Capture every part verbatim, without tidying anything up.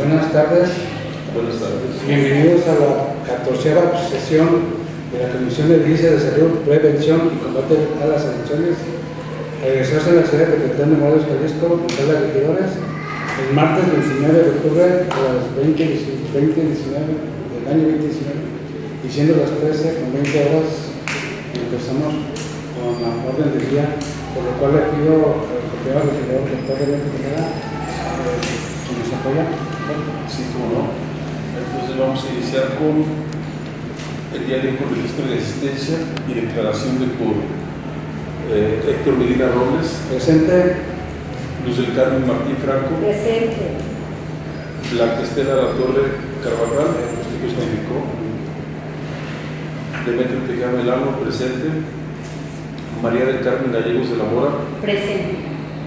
Buenas tardes. Buenas tardes. Bienvenidos a la catorceava sesión de la Comisión de Edilicia de Salud, Prevención y Combate a las Adicciones, a regresarse a la ciudad de Petén de Morelos, Jalisco, en sala de regidores, el martes veintinueve de octubre a las veinte diecinueve del año veinte diecinueve, y siendo las trece con veinte horas, empezamos con la orden del día, por lo cual le pido al compañero regidor, doctor de la Enfermedad, que nos apoya. Sí, cómo no. Entonces vamos a iniciar con el diario con registro de asistencia y declaración de por eh, Héctor Medina Robles. Presente. Luz del Carmen Martín Franco. Presente. Blanca Estela La Torre Carvajal, usted justificó. Demetrio Tejada Melano, presente. María del Carmen Gallegos de la Mora. Presente.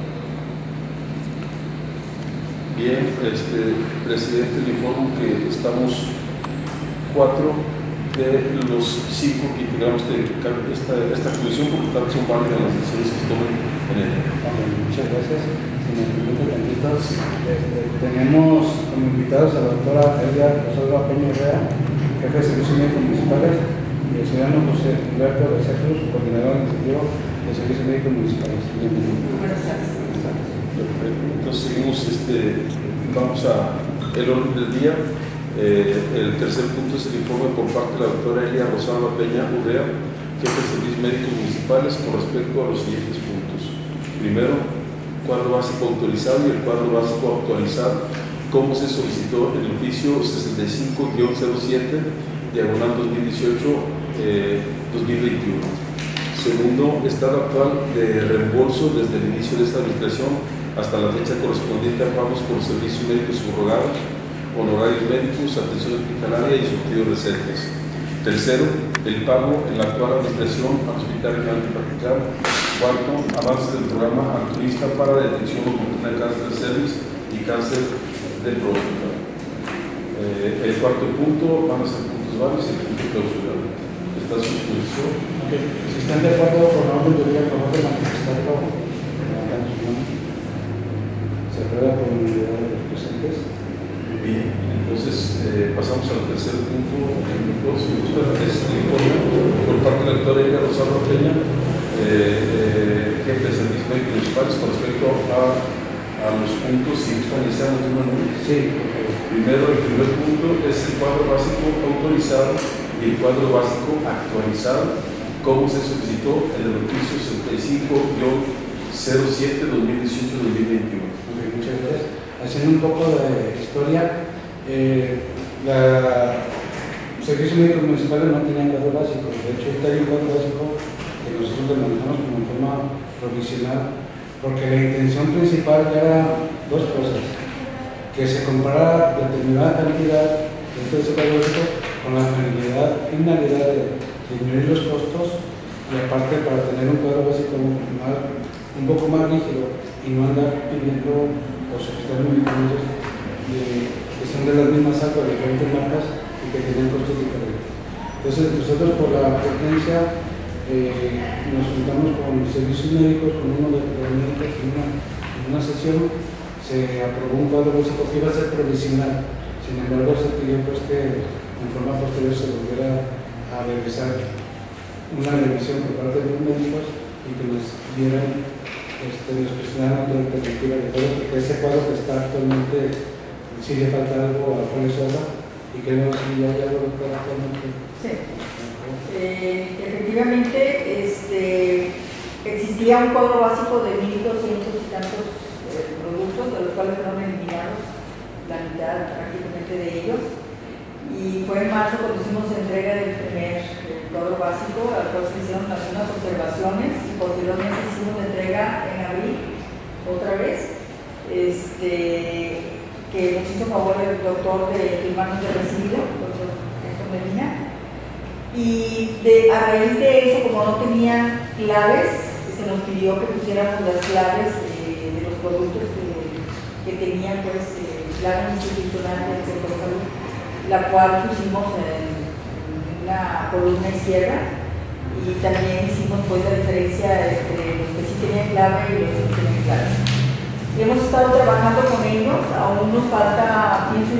Bien, este, presidente, le informo que estamos cuatro de los cinco que integramos este, esta, esta comisión, por lo tanto son válidas las decisiones que se tomen en el día. Muchas gracias. Si me permite tantito, este, tenemos como invitados a la doctora Elia Rosalba Peña Herrera, jefe de Servicios Médicos Municipales, y el ciudadano José Humberto García Cruz, coordinador administrativo de Servicios Médicos Municipales. Bienvenido. Buenas tardes. Entonces seguimos, este, vamos a el orden del día. Eh, el tercer punto es el informe por parte de la doctora Elia Rosalba Peña Urrea, jefe de Servicios Médicos Municipales, con respecto a los siguientes puntos. Primero, cuadro básico autorizado y el cuadro básico actualizado, como se solicitó en el oficio sesenta y cinco guión cero siete, diagonal dos mil dieciocho dos mil veintiuno. Segundo, estado actual de reembolso desde el inicio de esta administración hasta la fecha correspondiente a pagos por servicios médicos subrogados, honorarios médicos, atención hospitalaria y surtido de recetas. Tercero, el pago en la actual administración al Hospital Regional de Patitlán. Cuarto, avances del programa altruista para la detección oportuna de cáncer de cervix y cáncer de próstata. Eh, el cuarto punto van a ser puntos varios y el punto clausural. Está a su disposición. Okay. Si están de acuerdo con la orden del día, por favor de manifestarlo. Se aprueba por unanimidad de los presentes. Bien, entonces eh, pasamos al tercer punto. Si gusta, es el informe por parte de la doctora Elia Rosalba Peña, eh, eh, jefe de Servicios Médicos Municipales, con respecto a, a los puntos. Si gustan, iniciamos de una vez. Sí. Primero, el primer punto es el cuadro básico autorizado y el cuadro básico actualizado, como se solicitó en el oficio sesenta y cinco guión cero siete dos mil dieciocho dos mil veintiuno. Okay, muchas gracias. Haciendo un poco de historia, eh, la Servicios Médicos Municipales no tenían cuadro básico. De hecho, está hay un cuadro básico que nosotros le manejamos como forma provisional, porque la intención principal era dos cosas: que se comparara determinada cantidad dentro de ese cuadro básico con la finalidad, finalidad de disminuir los costos, y aparte para tener un cuadro básico más, un poco más rígido y no andar pidiendo o solicitando medicamentos que son de las mismas altas de diferentes marcas y que tienen costos diferentes. Entonces nosotros, por la potencia, eh, nos juntamos con servicios médicos, con uno de los médicos en una, en una sesión se aprobó un cuadro básico que iba a ser provisional. Sin embargo, se pidió pues que en forma posterior se volviera a realizar una revisión por parte de los médicos y que nos dieran, este, nos presionaran otra alternativa de todo, porque ese cuadro que está actualmente sí le falta algo a Juan Sosa y queremos que ya haya algo actualmente. Sí. Eh, efectivamente, este, existía un cuadro básico de mil doscientos y tantos eh, productos, de los cuales fueron eliminados la mitad prácticamente de ellos. Y fue en marzo cuando hicimos entrega del primer eh, cuadro básico, al cual se hicieron algunas observaciones y posteriormente hicimos la entrega en abril, otra vez, este, que nos hizo favor el doctor de firmarnos de recibido, el doctor Héctor Medina. Y de, a raíz de eso, como no tenía claves, se nos pidió que pusiéramos las claves eh, de los productos que, que tenían pues, eh, clave institucional del sector salud, la cual pusimos en una columna izquierda, y también hicimos pues la diferencia entre los que sí tenían clave y los que no tenían clave. Y hemos estado trabajando con ellos, aún nos falta, pienso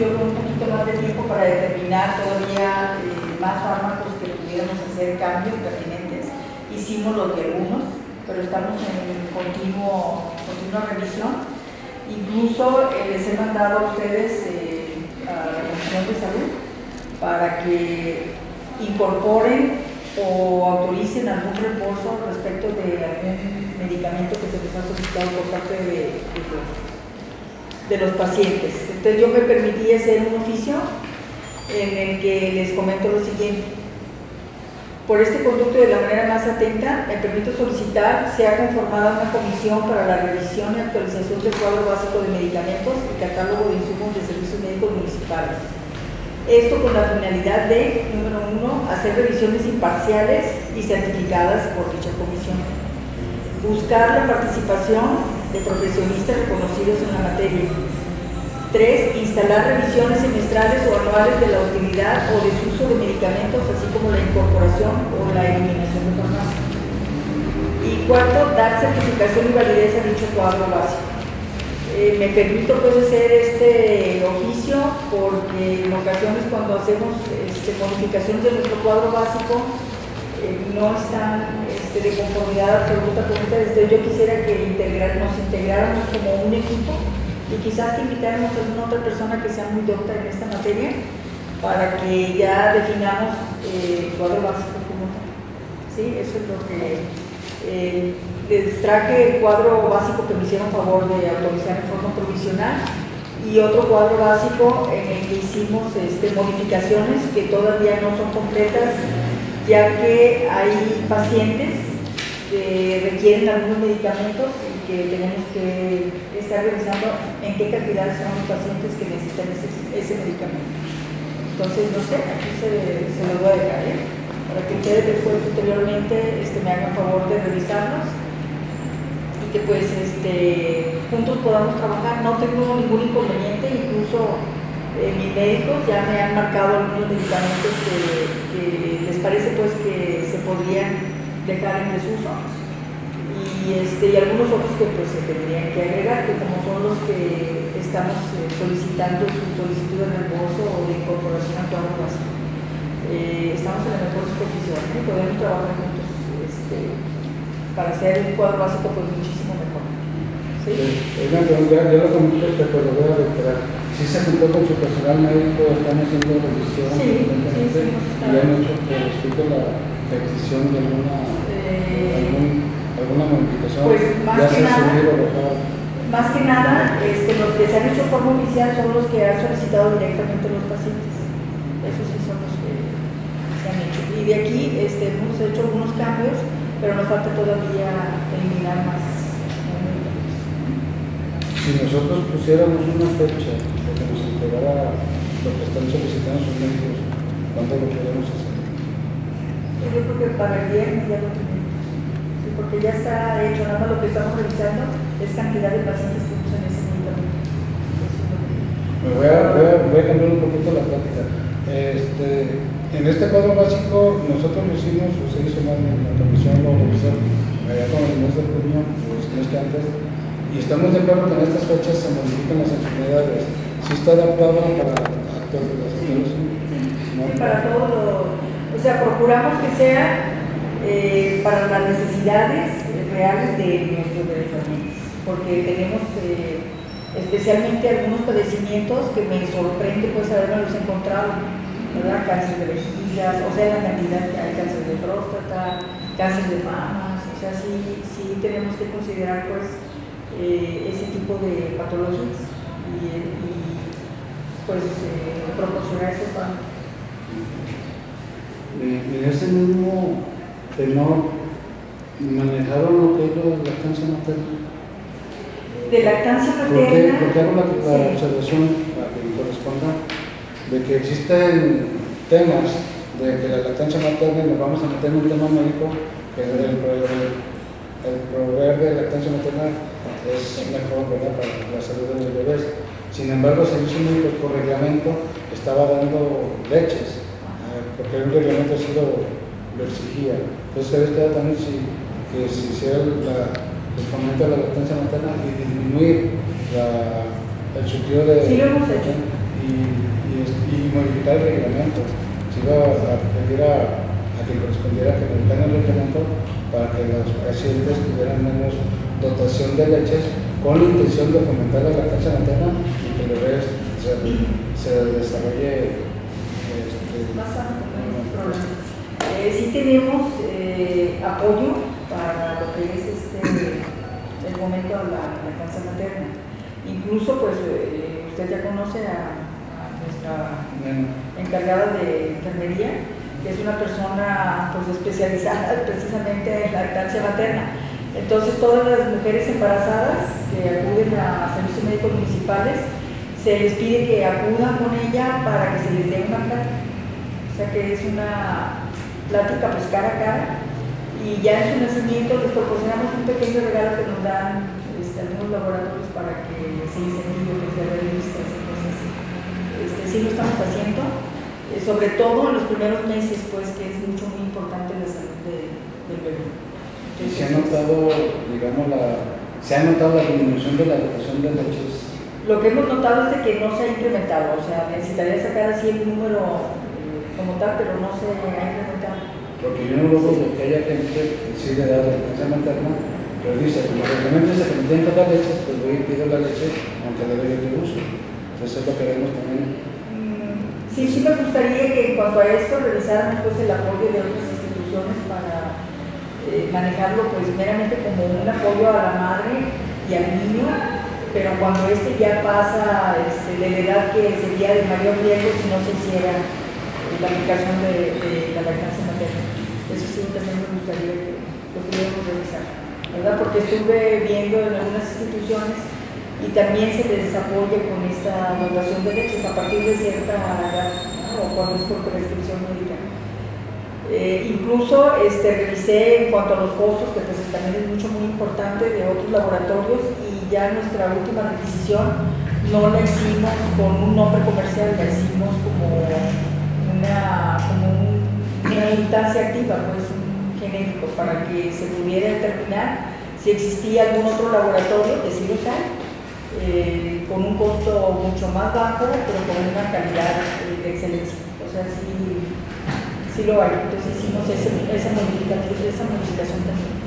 para determinar todavía eh, más fármacos que pudiéramos hacer cambios pertinentes. Hicimos los de algunos, pero estamos en continuo, continua revisión. Incluso eh, les he mandado a ustedes eh, a la Comisión de Salud para que incorporen o autoricen algún reembolso respecto de algún medicamento que se les ha solicitado por parte de, de, los, de los pacientes. Entonces yo me permití hacer un oficio en el que les comento lo siguiente. Por este conducto, de la manera más atenta, me permito solicitar sea conformada una comisión para la revisión y actualización del cuadro básico de medicamentos y catálogo de insumos de servicios médicos municipales. Esto con la finalidad de, número uno, hacer revisiones imparciales y certificadas por dicha comisión. Buscar la participación de profesionistas reconocidos en la materia. Tres, instalar revisiones semestrales o anuales de la utilidad o desuso de medicamentos, así como la incorporación o la eliminación de farmacia. Y cuarto, dar certificación y validez a dicho cuadro básico. Eh, me permito pues hacer este oficio porque en ocasiones cuando hacemos este, modificaciones de nuestro cuadro básico eh, no están este, de conformidad absoluta con ustedes. Entonces yo quisiera que integrar, nos integráramos como un equipo y quizás que invitáramos a alguna otra persona que sea muy docta en esta materia para que ya definamos eh, el cuadro básico como tal. ¿Sí? Eso es lo que eh, les traje, el cuadro básico que me hicieron favor de autorizar en forma provisional y otro cuadro básico en el que hicimos este, modificaciones que todavía no son completas, ya que hay pacientes que requieren algunos medicamentos y que tenemos que estar revisando en qué cantidad son los pacientes que necesitan ese, ese medicamento. Entonces, no sé, aquí se, se lo voy a dejar, ¿eh? Para que ustedes después, posteriormente, este, me hagan favor de revisarlos y que pues este, juntos podamos trabajar. No tengo ningún inconveniente, incluso eh, mis médicos ya me han marcado algunos medicamentos que, que les parece pues que se podrían dejar en desuso y, este, y algunos otros que pues se tendrían que agregar, que como son los que estamos eh, solicitando su solicitud de reembolso o de incorporación al cuadro básico. Eh, estamos en la mejor disposición, ¿eh? Podemos trabajar juntos este, para hacer un cuadro básico pues muchísimo mejor. ¿Sí? Eh, ya, ya, ya lo comenté, pero lo voy a reiterar. Si se juntó con su personal médico, están haciendo revisión, sí, sí, sí, y han hecho por respecto a la decisión de alguna, eh, algún, alguna modificación. Pues más ya que se nada, subido, más que nada este, los que se han hecho de forma oficial son los que han solicitado directamente los pacientes. Esos sí son los que se han hecho. Y de aquí este, hemos hecho algunos cambios, pero nos falta todavía eliminar más. Si nosotros pusiéramos una fecha de que nos entregara lo que están solicitando sus médicos, ¿cuándo lo podemos hacer? Yo creo que para el viernes ya lo tenemos. Sí, porque ya está hecho, nada más lo que estamos revisando es cantidad de pacientes que usan ese medicamento. Me voy a, voy, a, voy a cambiar un poquito la plática. Este, en este cuadro básico, nosotros lo hicimos, o se hizo más en la comisión, lo revisaron allá con el mes de junio, los días que antes, y estamos de acuerdo que en estas fechas se modifican las enfermedades. Si está adaptado para actores de las sí, sí, ¿no? Sí, para todo lo, o sea, procuramos que sea eh, para las necesidades reales de nuestros pacientes, porque tenemos eh, especialmente algunos padecimientos que me sorprende pues haberlos encontrado, ¿verdad? Cáncer de vejigas, o sea, la cantidad que hay, cáncer de próstata, cáncer de mamas, o sea, sí, sí tenemos que considerar pues Eh, ese tipo de patologías y, y pues eh, proporcionar ese pan. En ese mismo tenor, ¿manejaron lo que es la lactancia materna? De lactancia materna. Porque, porque hago la, la sí. observación a que me corresponda de que existen temas de que la lactancia materna, y nos vamos a meter en un tema médico, que el, el, el proveer de lactancia materna es mejor, ¿verdad?, para la salud de los bebés. Sin embargo, el servicio médico por reglamento estaba dando leches, eh, porque el reglamento así lo, lo exigía. Entonces, se estaba también si, que se hiciera la, el fomento de la lactancia materna y disminuir la, el surtido de... Sí, lo hemos hecho. Y, y, y modificar modificar el reglamento, se iba a pedir a, a que correspondiera que modificaran el reglamento para que los pacientes tuvieran menos dotación de leches, con la intención de fomentar la lactancia materna y que el bebé se, se desarrolle este, más sano, no hay problema. Eh, sí tenemos eh, apoyo para lo que es este, el momento de la lactancia materna. Incluso, pues, eh, usted ya conoce a, a nuestra encargada de enfermería, que es una persona pues, especializada precisamente en lactancia materna. Entonces, todas las mujeres embarazadas que acuden a servicios médicos municipales, se les pide que acudan con ella para que se les dé una plática. O sea que es una plática pues cara a cara, y ya en su nacimiento les proporcionamos un pequeño regalo que nos dan este, algunos laboratorios para que se incentive, que sea revistas y cosas así. Este, sí lo estamos haciendo, eh, sobre todo en los primeros meses, pues que es mucho muy importante la salud de, del bebé. Entonces, se ha notado, digamos, la, se ha notado la disminución de la dotación de leches. Lo que hemos notado es de que no se ha incrementado, o sea, necesitaría sacar así el número eh, como tal, pero no se ha incrementado. Porque yo no lo dudo que haya gente que sí le da lactancia materna, pero dice, como reglamento dice que me tienen que dar leche, pues voy y pido la leche, aunque le doy el uso. Entonces es lo que vemos también. Mm, sí, sí me gustaría que en cuanto a esto revisáramos pues, el apoyo de otras instituciones para eh, manejarlo pues meramente como un apoyo a la madre y al niño, pero cuando este ya pasa este, de la edad que sería de mayor riesgo si no se hiciera eh, la aplicación de, de la lactancia materna. Eso sí también me gustaría que lo pudiéramos revisar, ¿verdad? Porque estuve viendo en algunas instituciones y también se les apoya con esta dotación de leches a partir de cierta edad, ¿no? O cuando es por prescripción médica. Eh, incluso este, revisé en cuanto a los costos, que pues también es mucho muy importante, de otros laboratorios, y ya nuestra última requisición no la hicimos con un nombre comercial, la hicimos como una, como un, una sustancia activa, pues un genérico, para que se pudiera determinar si existía algún otro laboratorio, que sí los hay, eh, con un costo mucho más bajo, pero con una calidad eh, de excelencia. O sea, sí, sí lo hay. Entonces hicimos ese, esa, modificación, esa modificación también.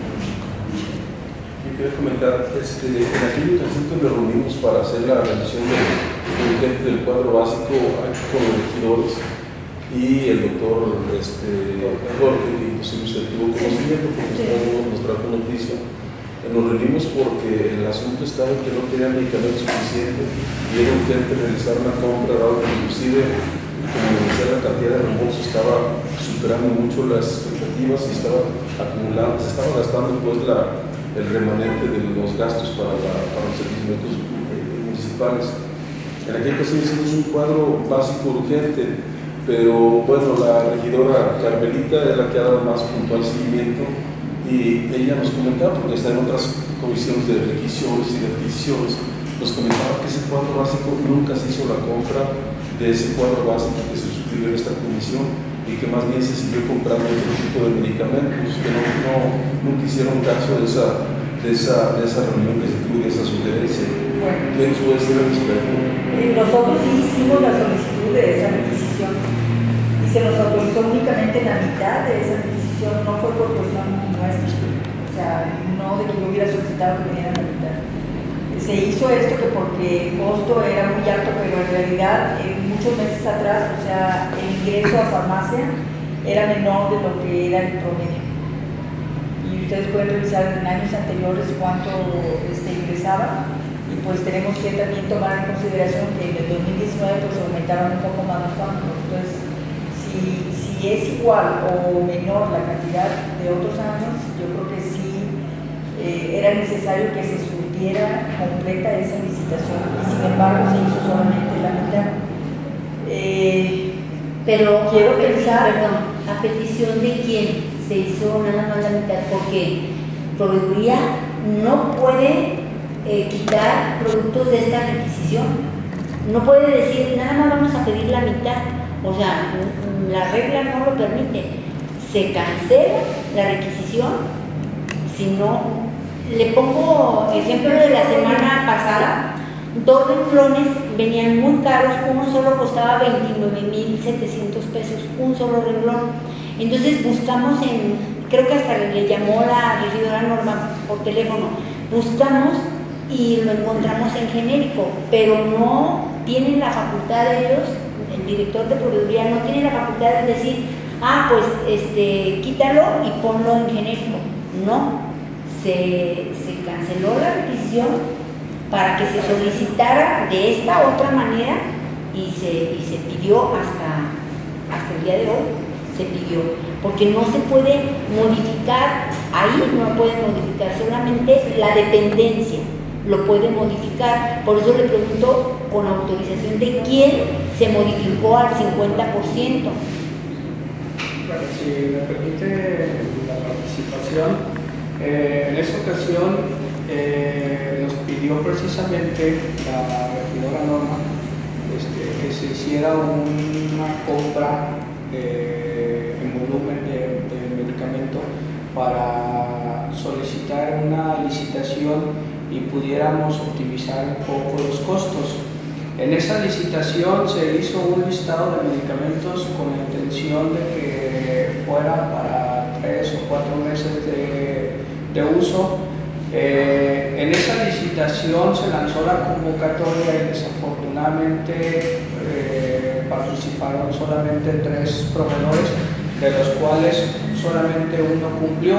Yo quería comentar, este, en aquella ocasión que nos reunimos para hacer la revisión del, del cuadro básico aquí con los regidores y el doctor este, Jorge, que inclusive usted tuvo conocimiento porque sí. Nos trajo un oficio. Nos reunimos porque el asunto estaba en que no tenían medicamento suficiente y era urgente realizar una compra, dado que inclusive, como decía, la cantidad de reembolsos estaba superando mucho las expectativas y estaba acumulando, se estaba gastando pues la, el remanente de los gastos para, la, para los servicios médicos eh, municipales. En aquel caso hicimos un cuadro básico urgente, pero bueno, la regidora Carmelita es la que ha dado más puntual seguimiento. Y ella nos comentaba, porque está en otras comisiones de requisiciones y de adquisiciones, nos comentaba que ese cuadro básico nunca se hizo la compra de ese cuadro básico que se suscribió en esta comisión y que más bien se siguió comprando otro tipo de medicamentos, que no, no, nunca hicieron caso de esa, de, esa, de esa reunión que se tuvo, de esa sugerencia. Bueno, ¿Qué nos puede decir al respecto? Nosotros sí hicimos la solicitud de esa requisición y se nos autorizó únicamente la mitad de esa requisición, no fue por cuestión nuestra, o sea, no de que yo hubiera solicitado que me dieran la mitad. Se hizo esto que porque el costo era muy alto, pero en realidad en muchos meses atrás, o sea, el ingreso a farmacia era menor de lo que era el promedio. Y ustedes pueden revisar en años anteriores cuánto este, ingresaba, y pues tenemos que también tomar en consideración que en el dos mil diecinueve pues aumentaron un poco más los fármacos. Entonces, si, si es igual o menor la cantidad de otros años, yo creo que sí eh, era necesario que se surtiera completa esa licitación, y sin embargo se hizo solamente la mitad. Eh, Pero quiero a petición, pensar, perdón, ¿a petición de quién se hizo nada más la mitad? Porque Proveeduría no puede eh, quitar productos de esta requisición. No puede decir, nada más vamos a pedir la mitad. O sea, la regla no lo permite. Se cancela la requisición. Si no, le pongo ejemplo de la semana pasada, dos renglones venían muy caros, uno solo costaba veintinueve mil setecientos pesos, un solo renglón. Entonces buscamos en, creo que hasta le llamó la regidora Norma por teléfono, buscamos y lo encontramos en genérico, pero no tienen la facultad de ellos, el director de proveeduría no tiene la facultad de decir, ah, pues este, quítalo y ponlo en genérico. No, se, se canceló la requisición para que se solicitara de esta otra manera y se, y se pidió hasta, hasta el día de hoy, se pidió, porque no se puede modificar, ahí no puede modificar, solamente la dependencia lo puede modificar. Por eso le pregunto con autorización de quién se modificó al cincuenta por ciento. Bueno, si me permite la participación, eh, en esa ocasión eh, nos pidió precisamente la regidora Norma este, que se hiciera una compra eh, en volumen de, de medicamento para solicitar una licitación y pudiéramos optimizar un poco los costos. En esa licitación se hizo un listado de medicamentos con la intención de que fuera para tres o cuatro meses de, de uso. Eh, en esa licitación se lanzó la convocatoria y desafortunadamente eh, participaron solamente tres proveedores, de los cuales solamente uno cumplió.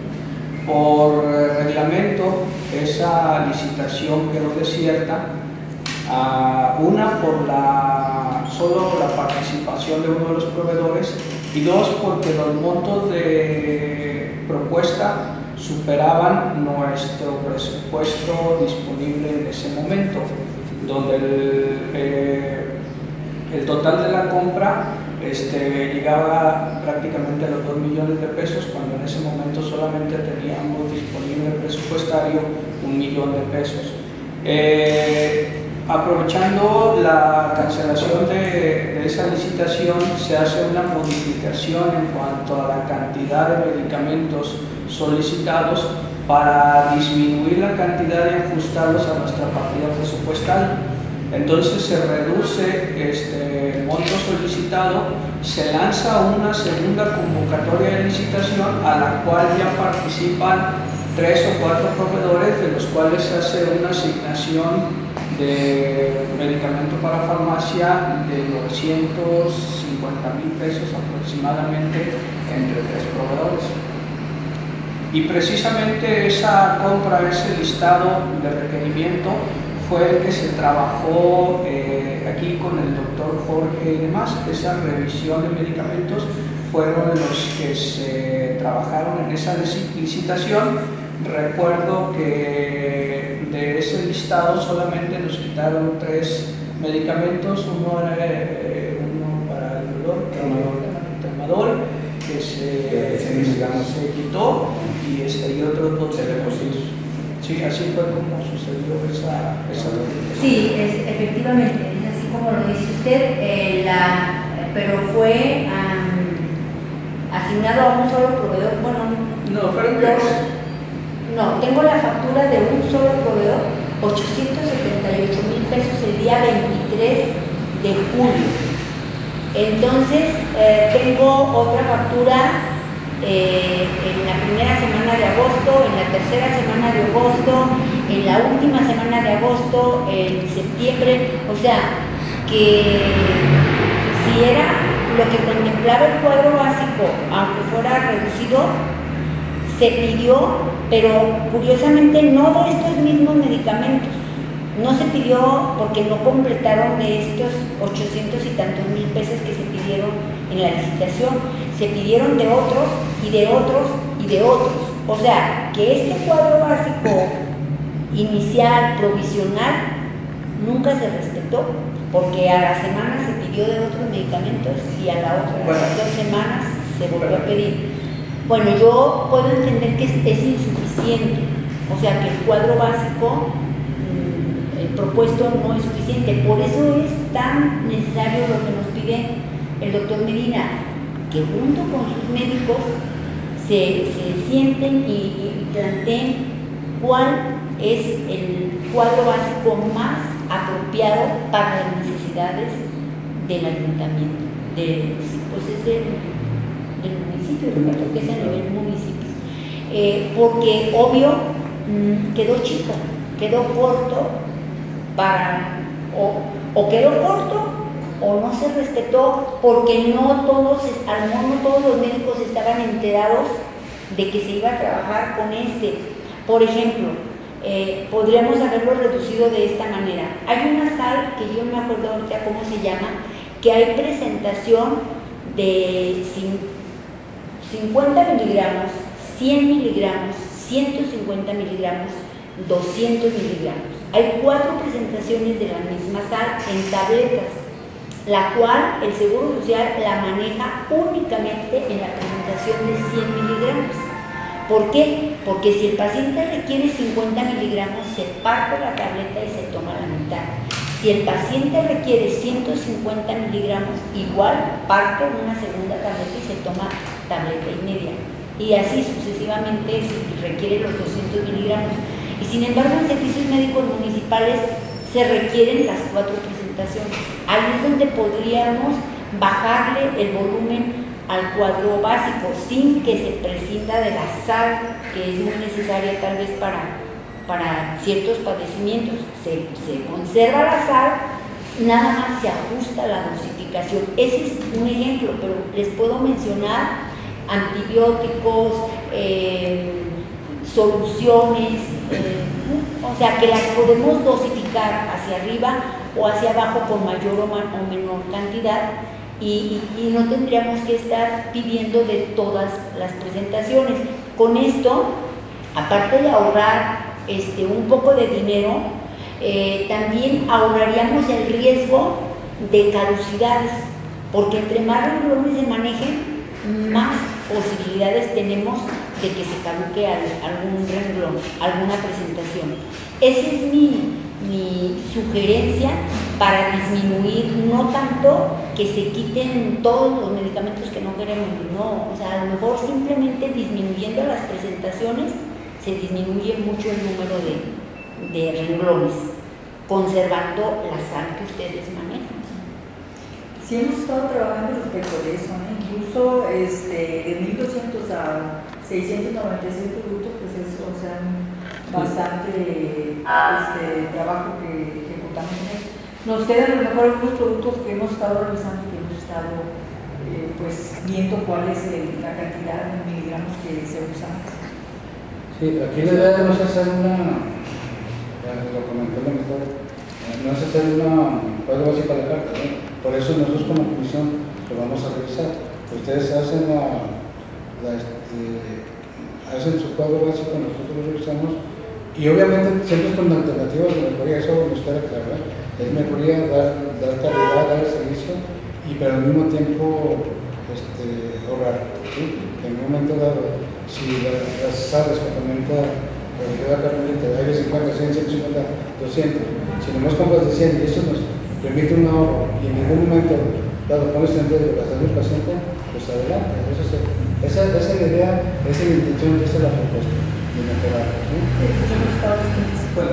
Por reglamento, esa licitación quedó desierta. Uh, una por la, solo la participación de uno de los proveedores y dos porque los montos de propuesta superaban nuestro presupuesto disponible en ese momento, donde el, eh, el total de la compra este, llegaba prácticamente a los dos millones de pesos, cuando en ese momento solamente teníamos disponible presupuestario un millón de pesos. Eh, Aprovechando la cancelación de, de esa licitación, se hace una modificación en cuanto a la cantidad de medicamentos solicitados para disminuir la cantidad y ajustarlos a nuestra partida presupuestal. Entonces se reduce este, el monto solicitado, se lanza una segunda convocatoria de licitación a la cual ya participan tres o cuatro proveedores, de los cuales se hace una asignación de medicamento para farmacia de novecientos cincuenta mil pesos aproximadamente entre tres proveedores. Y precisamente esa compra, ese listado de requerimiento fue el que se trabajó eh, aquí con el doctor Jorge y demás. Esa revisión de medicamentos fueron los que se trabajaron en esa licitación. Recuerdo que de ese listado solamente nos quitaron tres medicamentos, uno era eh, uno para el dolor, el tramadol, que se, se, digamos, se quitó, y, este, y otros dos telepositos. Sí, así fue como sucedió esa, esa Sí, es, efectivamente, es así como lo dice usted, eh, la, pero fue um, asignado a un solo proveedor. Bueno, no, fueron tres. No, tengo la factura de un solo proveedor, ochocientos setenta y ocho mil pesos el día veintitrés de julio. Entonces, eh, tengo otra factura eh, en la primera semana de agosto, en la tercera semana de agosto, en la última semana de agosto, en septiembre. O sea, que si era lo que contemplaba el cuadro básico, aunque fuera reducido, se pidió, pero curiosamente no de estos mismos medicamentos. No se pidió porque no completaron de estos ochocientos y tantos mil pesos que se pidieron en la licitación. Se pidieron de otros y de otros y de otros. O sea, que este cuadro básico inicial, provisional, nunca se respetó, porque a la semana se pidió de otros medicamentos y a la otra, bueno, a las dos semanas se volvió a pedir. Bueno, yo puedo entender que es, es insuficiente, o sea que el cuadro básico, el propuesto no es suficiente, por eso es tan necesario lo que nos pide el doctor Medina, que junto con sus médicos se, se sienten y, y planteen cuál es el cuadro básico más apropiado para las necesidades del ayuntamiento, de, pues es del, del municipio, porque es a nivel municipio. Eh, porque obvio mmm, quedó chico, quedó corto para, o, o quedó corto o no se respetó porque no todos, a lo mejor no todos los médicos estaban enterados de que se iba a trabajar con este. Por ejemplo, eh, podríamos haberlo reducido de esta manera. Hay una sal que yo no me acuerdo ahorita cómo se llama, que hay presentación de cincuenta miligramos, cien miligramos, ciento cincuenta miligramos, doscientos miligramos. Hay cuatro presentaciones de la misma sal en tabletas, la cual el Seguro Social la maneja únicamente en la presentación de cien miligramos. ¿Por qué? Porque si el paciente requiere cincuenta miligramos, se parte la tableta y se toma la mitad. Si el paciente requiere ciento cincuenta miligramos, igual parte una segunda tableta y se toma tableta y media. Y así sucesivamente si requiere los doscientos miligramos. Y sin embargo, en servicios médicos municipales se requieren las cuatro presentaciones. Ahí es donde podríamos bajarle el volumen al cuadro básico sin que se prescinda de la sal, que es muy necesaria tal vez para, para ciertos padecimientos. Se, se conserva la sal, nada más se ajusta la dosificación. Ese es un ejemplo, pero les puedo mencionar antibióticos, eh, soluciones, eh, o sea que las podemos dosificar hacia arriba o hacia abajo con mayor o, ma o menor cantidad y, y, y no tendríamos que estar pidiendo de todas las presentaciones. Con esto, aparte de ahorrar este, un poco de dinero, eh, también ahorraríamos el riesgo de caducidades, porque entre más renglones se manejen, más posibilidades tenemos de que se caduque algún renglón, alguna presentación. Esa es mi, mi sugerencia para disminuir, no tanto que se quiten todos los medicamentos que no queremos, no, o sea, a lo mejor simplemente disminuyendo las presentaciones se disminuye mucho el número de, de renglones, conservando la sal que ustedes manejan. Sí, hemos estado trabajando respecto de eso, ¿no? Incluso este, de mil doscientos a seiscientos noventa y seis productos, pues es o sea, bastante este, trabajo que ejecutamos en eso. Nos quedan a lo mejor algunos productos que hemos estado revisando y que hemos estado eh, pues, viendo cuál es el, la cantidad de miligramos que se usan. Sí, aquí la idea no es hacer una, ya lo comentó la mitad, no es hacer una cuadro básico de la carta, ¿no? Por eso nosotros como comisión lo vamos a revisar. Ustedes hacen la, la este, hacen su cuadro básico, nosotros lo revisamos y obviamente siempre con alternativas de mejoría, eso nos queda claro, ¿eh? Es mejoría, dar, dar calidad, dar servicio y pero al mismo tiempo este, ahorrar, ¿sí? En un momento dado, si la, las sales que comenta la doctora Carmelita, hay de cincuenta, cien, ciento cincuenta, doscientos, si nomás compras de cien y eso nos permite un ahorro y en ningún momento dado pones en de la salud del paciente, pues adelante. Eso es, esa, esa es la idea, esa es la intención, esa es la propuesta de mejorar, ¿sí? Bueno,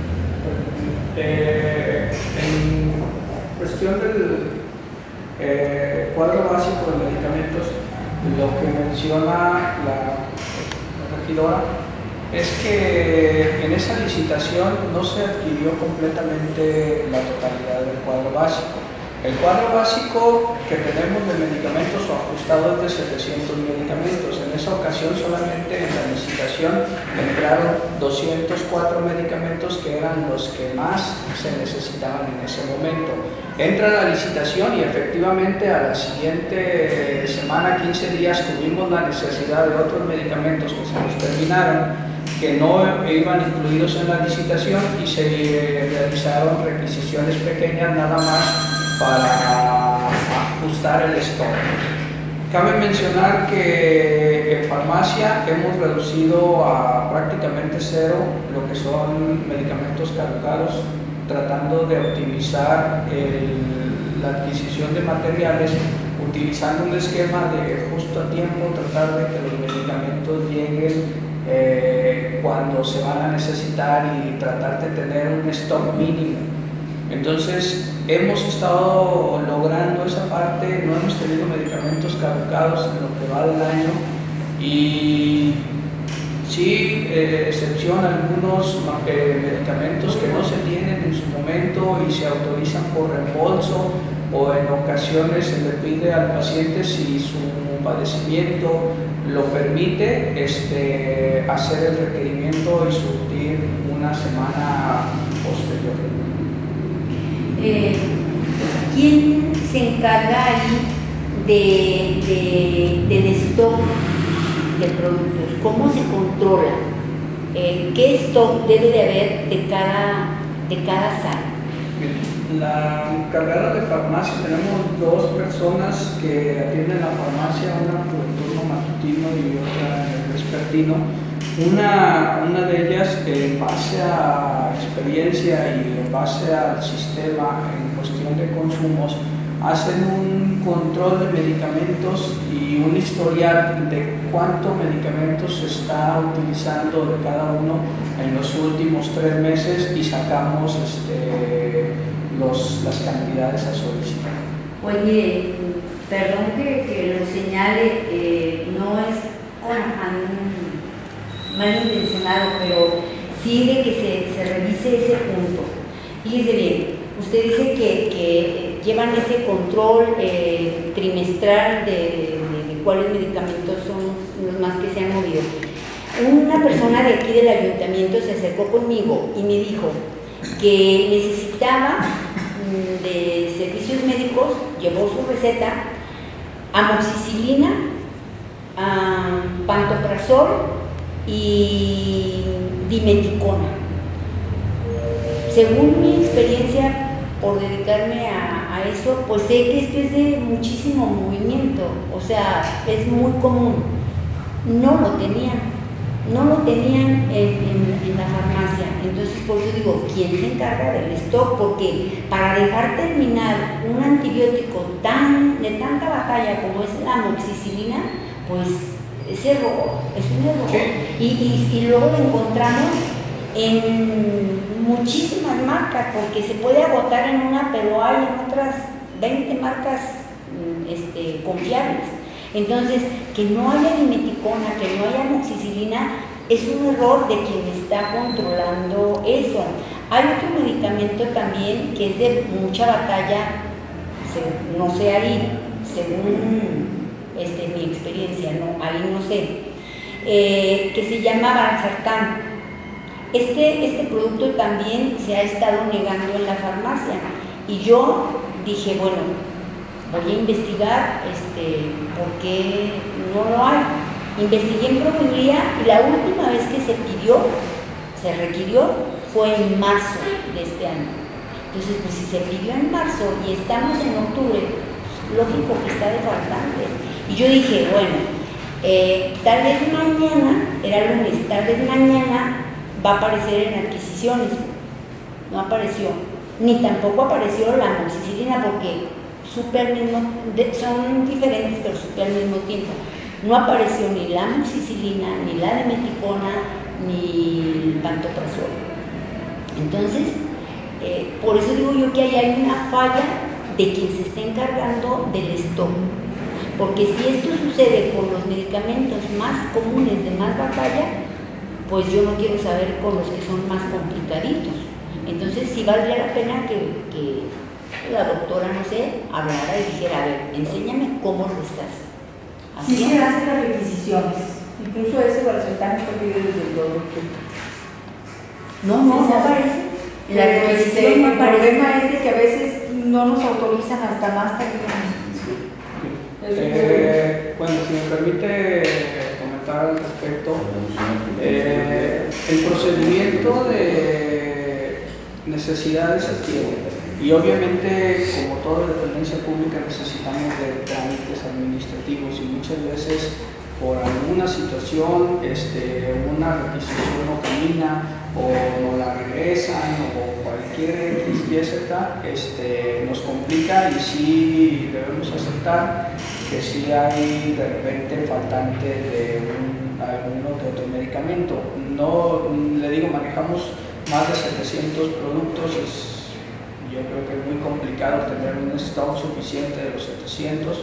eh, en cuestión del eh, cuadro básico de medicamentos, lo que menciona la, la regidora es que en esa licitación no se adquirió completamente la totalidad del cuadro básico. El cuadro básico que tenemos de medicamentos o ajustado es de setecientos medicamentos. En esa ocasión solamente en la licitación entraron doscientos cuatro medicamentos que eran los que más se necesitaban en ese momento. Entra la licitación y efectivamente a la siguiente semana, quince días, tuvimos la necesidad de otros medicamentos que se nos terminaron, que no iban incluidos en la licitación y se realizaron requisiciones pequeñas nada más para ajustar el stock. Cabe mencionar que en farmacia hemos reducido a prácticamente cero lo que son medicamentos caducados, tratando de optimizar el, la adquisición de materiales, utilizando un esquema de justo a tiempo, tratar de que los medicamentos lleguen Eh, cuando se van a necesitar y tratar de tener un stock mínimo Entonces, hemos estado logrando esa parte, no hemos tenido medicamentos caducados en lo que va del año y sí, eh, excepción algunos eh, medicamentos que no se tienen en su momento y se autorizan por reembolso, o en ocasiones se le pide al paciente, si su padecimiento lo permite, este, hacer el requerimiento y surtir una semana posterior. Eh, ¿Quién se encarga ahí de, de, del stock de productos? ¿Cómo se controla? Eh, ¿Qué stock debe de haber de cada, de cada sala? La encargada de farmacia, tenemos dos personas que atienden la farmacia, una por el turno matutino y otra en el vespertino. Una, una de ellas, en base a experiencia y en base al sistema en cuestión de consumos, hacen un control de medicamentos y un historial de cuántos medicamentos se está utilizando de cada uno en los últimos tres meses y sacamos este, los, las cantidades a solicitar. Pues mire, perdón que, que lo señale, eh, no es con malintencionado, pero sí de que se, se revise ese punto. Fíjese bien, usted dice que, que llevan ese control eh, trimestral de, de, de cuáles medicamentos son los más que se han movido. Una persona de aquí del ayuntamiento se acercó conmigo y me dijo que necesitaba de servicios médicos, llevó su receta, amoxicilina, um, pantoprazol y dimeticona. Según mi experiencia por dedicarme a, a eso, pues sé que esto es de muchísimo movimiento, o sea, es muy común. No lo tenían. No lo tenían en, en, en la farmacia, entonces por eso digo, ¿quién se encarga del stock? Porque para dejar terminar un antibiótico tan, de tanta batalla como es la amoxicilina, pues es error, es un error. ¿Qué? Y, y, y luego lo encontramos en muchísimas marcas, porque se puede agotar en una, pero hay en otras veinte marcas este, confiables. Entonces, que no haya dimeticona, que no haya amoxicilina, es un error de quien está controlando eso. Hay otro medicamento también que es de mucha batalla, no sé ahí, según este, mi experiencia, no, ahí no sé, eh, que se llama Valsartán. Este, este producto también se ha estado negando en la farmacia y yo dije, bueno, voy a investigar este, por qué no lo hay. Investigué en Procuraduría y la última vez que se pidió, se requirió, fue en marzo de este año. Entonces, pues si se pidió en marzo y estamos en octubre, pues, lógico que está defaltante. Y yo dije, bueno, eh, tal vez mañana, era lunes, tal vez mañana va a aparecer en adquisiciones. No apareció. Ni tampoco apareció la amoxicilina porque supe al mismo, de, son diferentes pero supe al mismo tiempo. No apareció ni la amoxicilina, ni la dimeticona, ni el pantoprazol. Entonces, eh, por eso digo yo que ahí hay una falla de quien se está encargando del stock. Porque si esto sucede con los medicamentos más comunes de más batalla, pues yo no quiero saber con los que son más complicaditos. Entonces sí valdría la pena que, que la doctora, no sé, hablara y dijera, a ver, enséñame cómo lo estás haciendo. Sí se hacen las requisiciones, incluso ese Valsartán está pedido desde el dos. No, no, sí, no aparece. La Pero requisición este, no el aparece. problema es de que a veces no nos autorizan hasta más tarde. Eh, bueno, si me permite comentar al respecto, eh, el procedimiento de necesidades se tiene y obviamente, como toda dependencia pública, necesitamos de trámites administrativos y muchas veces por alguna situación este, una requisición no camina o no la regresan o cualquier X, Y, Z este, nos complica y sí debemos aceptar que sí hay de repente faltante de un, alguno que otro medicamento. No, le digo, manejamos más de setecientos productos, es, yo yo creo que es muy complicado tener un stock suficiente de los setecientos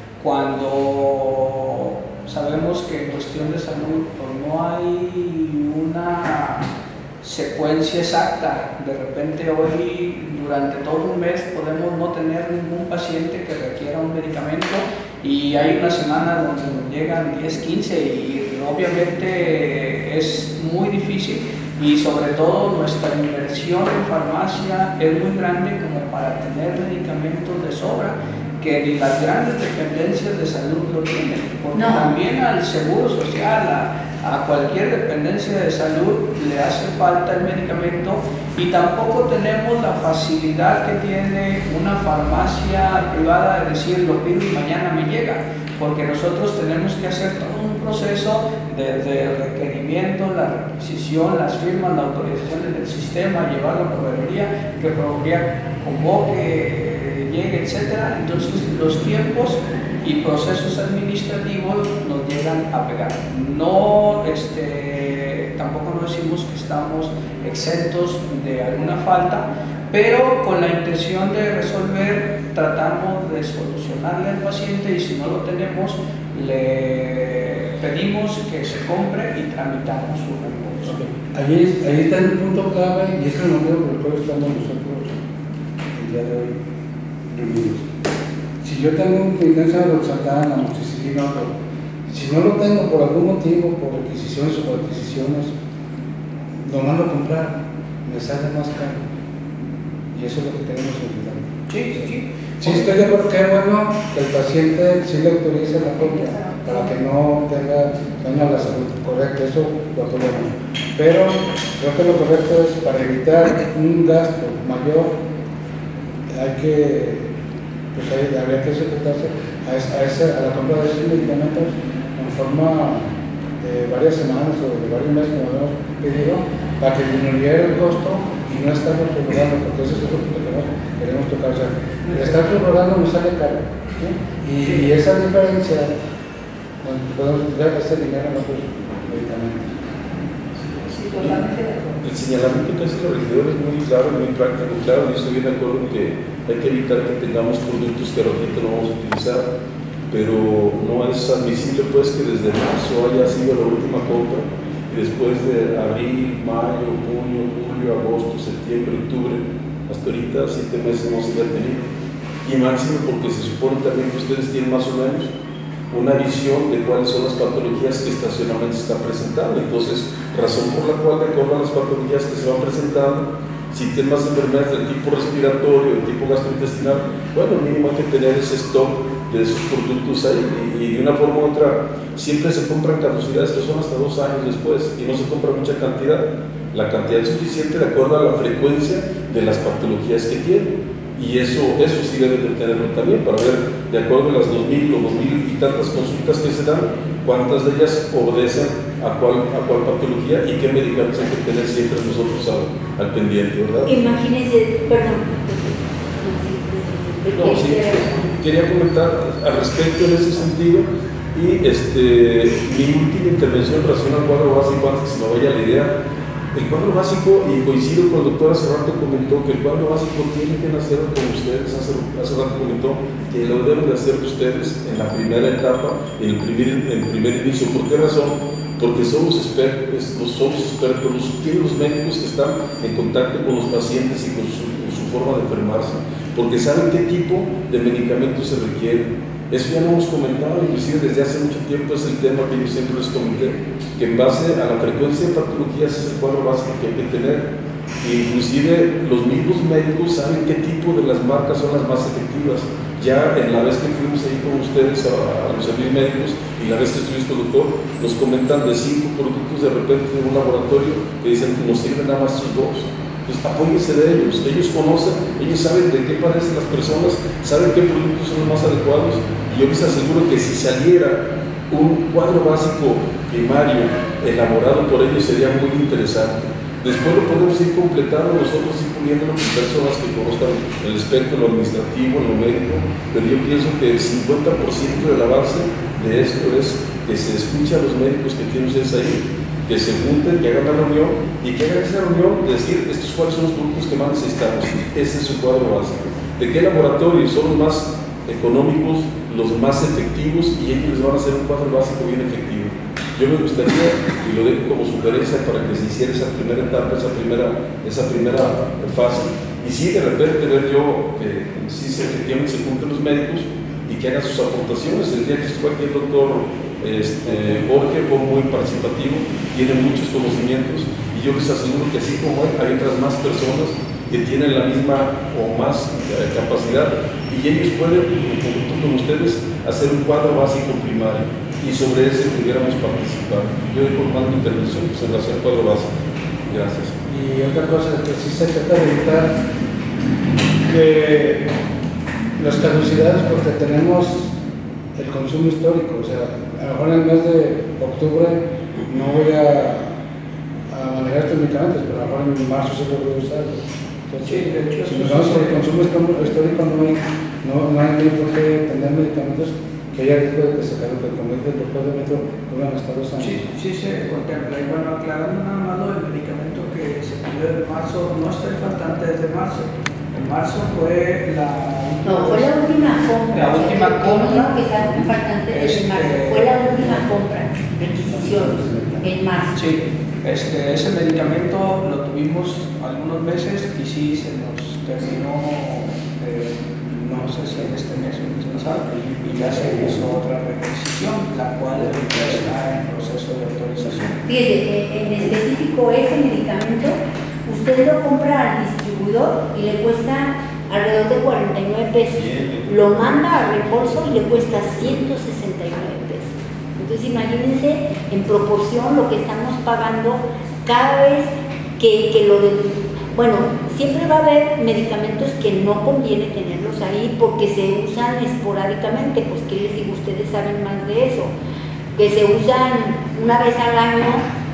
cuando sabemos que en cuestión de salud pues, no hay una secuencia exacta. De repente hoy durante todo un mes podemos no tener ningún paciente que requiera un medicamento y hay una semana donde nos llegan diez, quince y obviamente es muy difícil y sobre todo nuestra inversión en farmacia es muy grande como para tener medicamentos de sobra que ni las grandes dependencias de salud lo tienen, porque no. También al seguro social, a, a cualquier dependencia de salud le hace falta el medicamento y tampoco tenemos la facilidad que tiene una farmacia privada de decir lo pido y mañana me llega, porque nosotros tenemos que hacer todo un proceso desde el requerimiento, la requisición, las firmas, la autorización del sistema, llevarlo a proveeduría, que proveeduría convoque, llegue, etcétera. Entonces los tiempos y procesos administrativos nos llegan a pegar. No, este, tampoco no decimos que estamos exentos de alguna falta, pero con la intención de resolver tratamos de solucionarle al paciente y si no lo tenemos le pedimos que se compre y tramitamos su reembolso. Ahí, ahí está el punto clave y es el motivo por el cual estamos nosotros el día de hoy reunidos. Si yo tengo un intensa loxatana, amoxicilina, si no lo tengo por algún motivo, por requisiciones o por adquisiciones, lo mando a comprar, me sale más caro. Y eso es lo que tenemos que evitar. Sí, sí, sí. Sí, estoy de acuerdo que es bueno que el paciente sí le autorice la compra para que no tenga daño a la salud. Correcto, eso lo apoyamos. Pero creo que lo correcto es para evitar un gasto mayor, hay que, pues hay, habría que sujetarse a, esa, a, esa, a la compra de esos medicamentos en forma de varias semanas o de varios meses, como hemos pedido, para que disminuyera el costo y no estarnos prorrogando, porque eso es lo que queremos, queremos tocar. O sea, el estar prorrogando nos sale caro, ¿sí? y, y esa diferencia, bueno, podemos utilizar ese dinero en otros medicamentos. Sí, totalmente de acuerdo. El señalamiento que hace la regidora es muy claro, muy práctico, muy claro. Yo estoy bien de acuerdo en que hay que evitar que tengamos productos que ahorita no vamos a utilizar, pero no es admisible pues que desde marzo haya sido la última compra y después de abril, mayo, junio, julio, agosto, septiembre, octubre, hasta ahorita siete meses no se había tenido. Y máximo porque se supone también que ustedes tienen más o menos una visión de cuáles son las patologías que estacionalmente se están presentando. Entonces, razón por la cual, de acuerdo a las patologías que se van presentando, si tienen más enfermedades del tipo respiratorio, del tipo gastrointestinal, bueno, mínimo hay que tener ese stock de esos productos ahí. Y, y de una forma u otra, siempre se compran caducidades que son hasta dos años después y no se compra mucha cantidad. La cantidad es suficiente de acuerdo a la frecuencia de las patologías que tienen. Y eso, eso sí deben de tenerlo también para ver, de acuerdo a las dos mil o dos mil y tantas consultas que se dan, cuántas de ellas obedecen a cuál, a cuál patología y qué medicamentos hay que tener siempre nosotros al, al pendiente, ¿verdad? Imagínense, perdón. No, sí, quería comentar al respecto en ese sentido y este, mi última intervención en relación al cuadro básico, antes que se me vaya la idea. El cuadro básico, y coincido con el doctor hace rato comentó que el cuadro básico tiene que nacer con ustedes, hace, hace rato comentó que lo deben de hacer ustedes en la primera etapa, en el primer, en el primer inicio. ¿Por qué razón? Porque somos expertos, somos expertos, tienen los médicos que están en contacto con los pacientes y con su, con su forma de enfermarse, porque saben qué tipo de medicamentos se requieren. Eso ya lo hemos comentado, inclusive desde hace mucho tiempo es el tema que yo siempre les comenté, que en base a la frecuencia de patologías es el cuadro básico que hay que tener. E inclusive los mismos médicos saben qué tipo de las marcas son las más efectivas. Ya en la vez que fuimos ahí con ustedes a, a los servicios médicos y la vez que estuvimos con el doctor, nos comentan de cinco productos de repente de un laboratorio que dicen que nos sirven nada más estos dos. Pues apóyense de ellos, ellos conocen, ellos saben de qué parecen las personas, saben qué productos son los más adecuados y yo les aseguro que si saliera un cuadro básico primario elaborado por ellos sería muy interesante. Después lo podemos ir completando nosotros y poniéndolo con personas que conozcan el espectro, lo administrativo, lo médico, pero yo pienso que el cincuenta por ciento del avance de esto es que se escucha a los médicos que tienen ustedes ahí que se junten, que hagan la reunión y que hagan esa reunión, decir estos cuáles son los productos que más necesitamos. Ese es su cuadro básico. ¿De qué laboratorios son los más económicos, los más efectivos? Y ellos les van a hacer un cuadro básico bien efectivo. Yo me gustaría, y lo dejo como sugerencia para que se hiciera esa primera etapa, esa primera, esa primera fase. Y si de repente ver yo que si se, efectivamente se junten los médicos y que hagan sus aportaciones. El día que estuvo aquí el doctor este, Jorge fue muy participativo, tiene muchos conocimientos y yo les aseguro que así como él, hay otras más personas que tienen la misma o más eh, capacidad y ellos pueden, en conjunto con ustedes, hacer un cuadro básico primario y sobre ese pudiéramos participar. Yo dejo más mi intervención pues, en relación al cuadro básico. Gracias. Y otra cosa que sí se trata de evitar que las caducidades, porque tenemos el consumo histórico, o sea, a lo mejor en el mes de octubre no voy a, a manejar estos medicamentos, pero a lo mejor en marzo sí lo voy a usar. Entonces, sí, de hecho, si nos vamos sobre el consumo histórico, no hay, no, no hay tiempo que tener medicamentos que haya riesgo de que se caduquen, como dice el doctor de Metro, duran hasta dos años. Sí, sí se contempla. Y bueno, aclarando nada más lo del medicamento que se pidió en marzo, no está el faltante desde marzo. En marzo fue la... No, fue la última compra. La última compra. No, que está un faltante desde Este- marzo. Fue la última compra, requisición, en marzo. Sí, este, ese medicamento lo tuvimos algunos meses y sí se nos terminó, eh, no sé si en este mes o el mes pasado, y ya se hizo otra requisición, la cual ahorita está en proceso de autorización. Fíjese, en específico ese medicamento, usted lo compra al distribuidor y le cuesta alrededor de cuarenta y nueve pesos. Lo manda a reembolso y le cuesta ciento sesenta y nueve pesos. Entonces imagínense en proporción lo que estamos pagando cada vez que, que lo... Bueno, siempre va a haber medicamentos que no conviene tenerlos ahí porque se usan esporádicamente, pues que les digo, ustedes saben más de eso, que se usan una vez al año,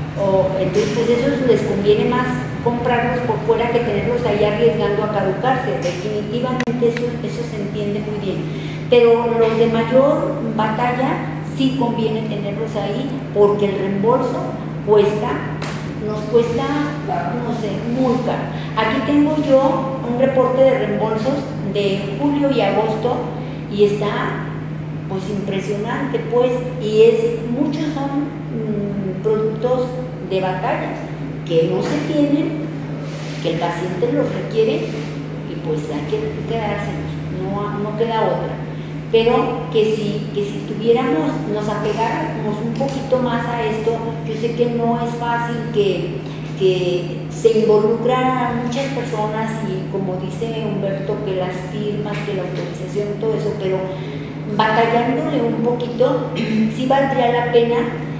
o entonces pues eso les conviene más comprarlos por fuera que tenerlos ahí arriesgando a caducarse. Definitivamente eso, eso se entiende muy bien, pero los de mayor batalla sí conviene tenerlos ahí porque el reembolso cuesta, nos cuesta, no sé, muy caro. Aquí tengo yo un reporte de reembolsos de julio y agosto y está pues impresionante, pues, y es, muchos son mmm, productos de batalla que no se tienen, que el paciente los requiere y pues hay que quedárselos, no, no queda otra. Pero que si, que si tuviéramos, nos apegáramos un poquito más a esto, yo sé que no es fácil, que, que se involucran muchas personas y como dice Humberto, que las firmas, que la autorización, todo eso, pero batallándole un poquito, sí valdría la pena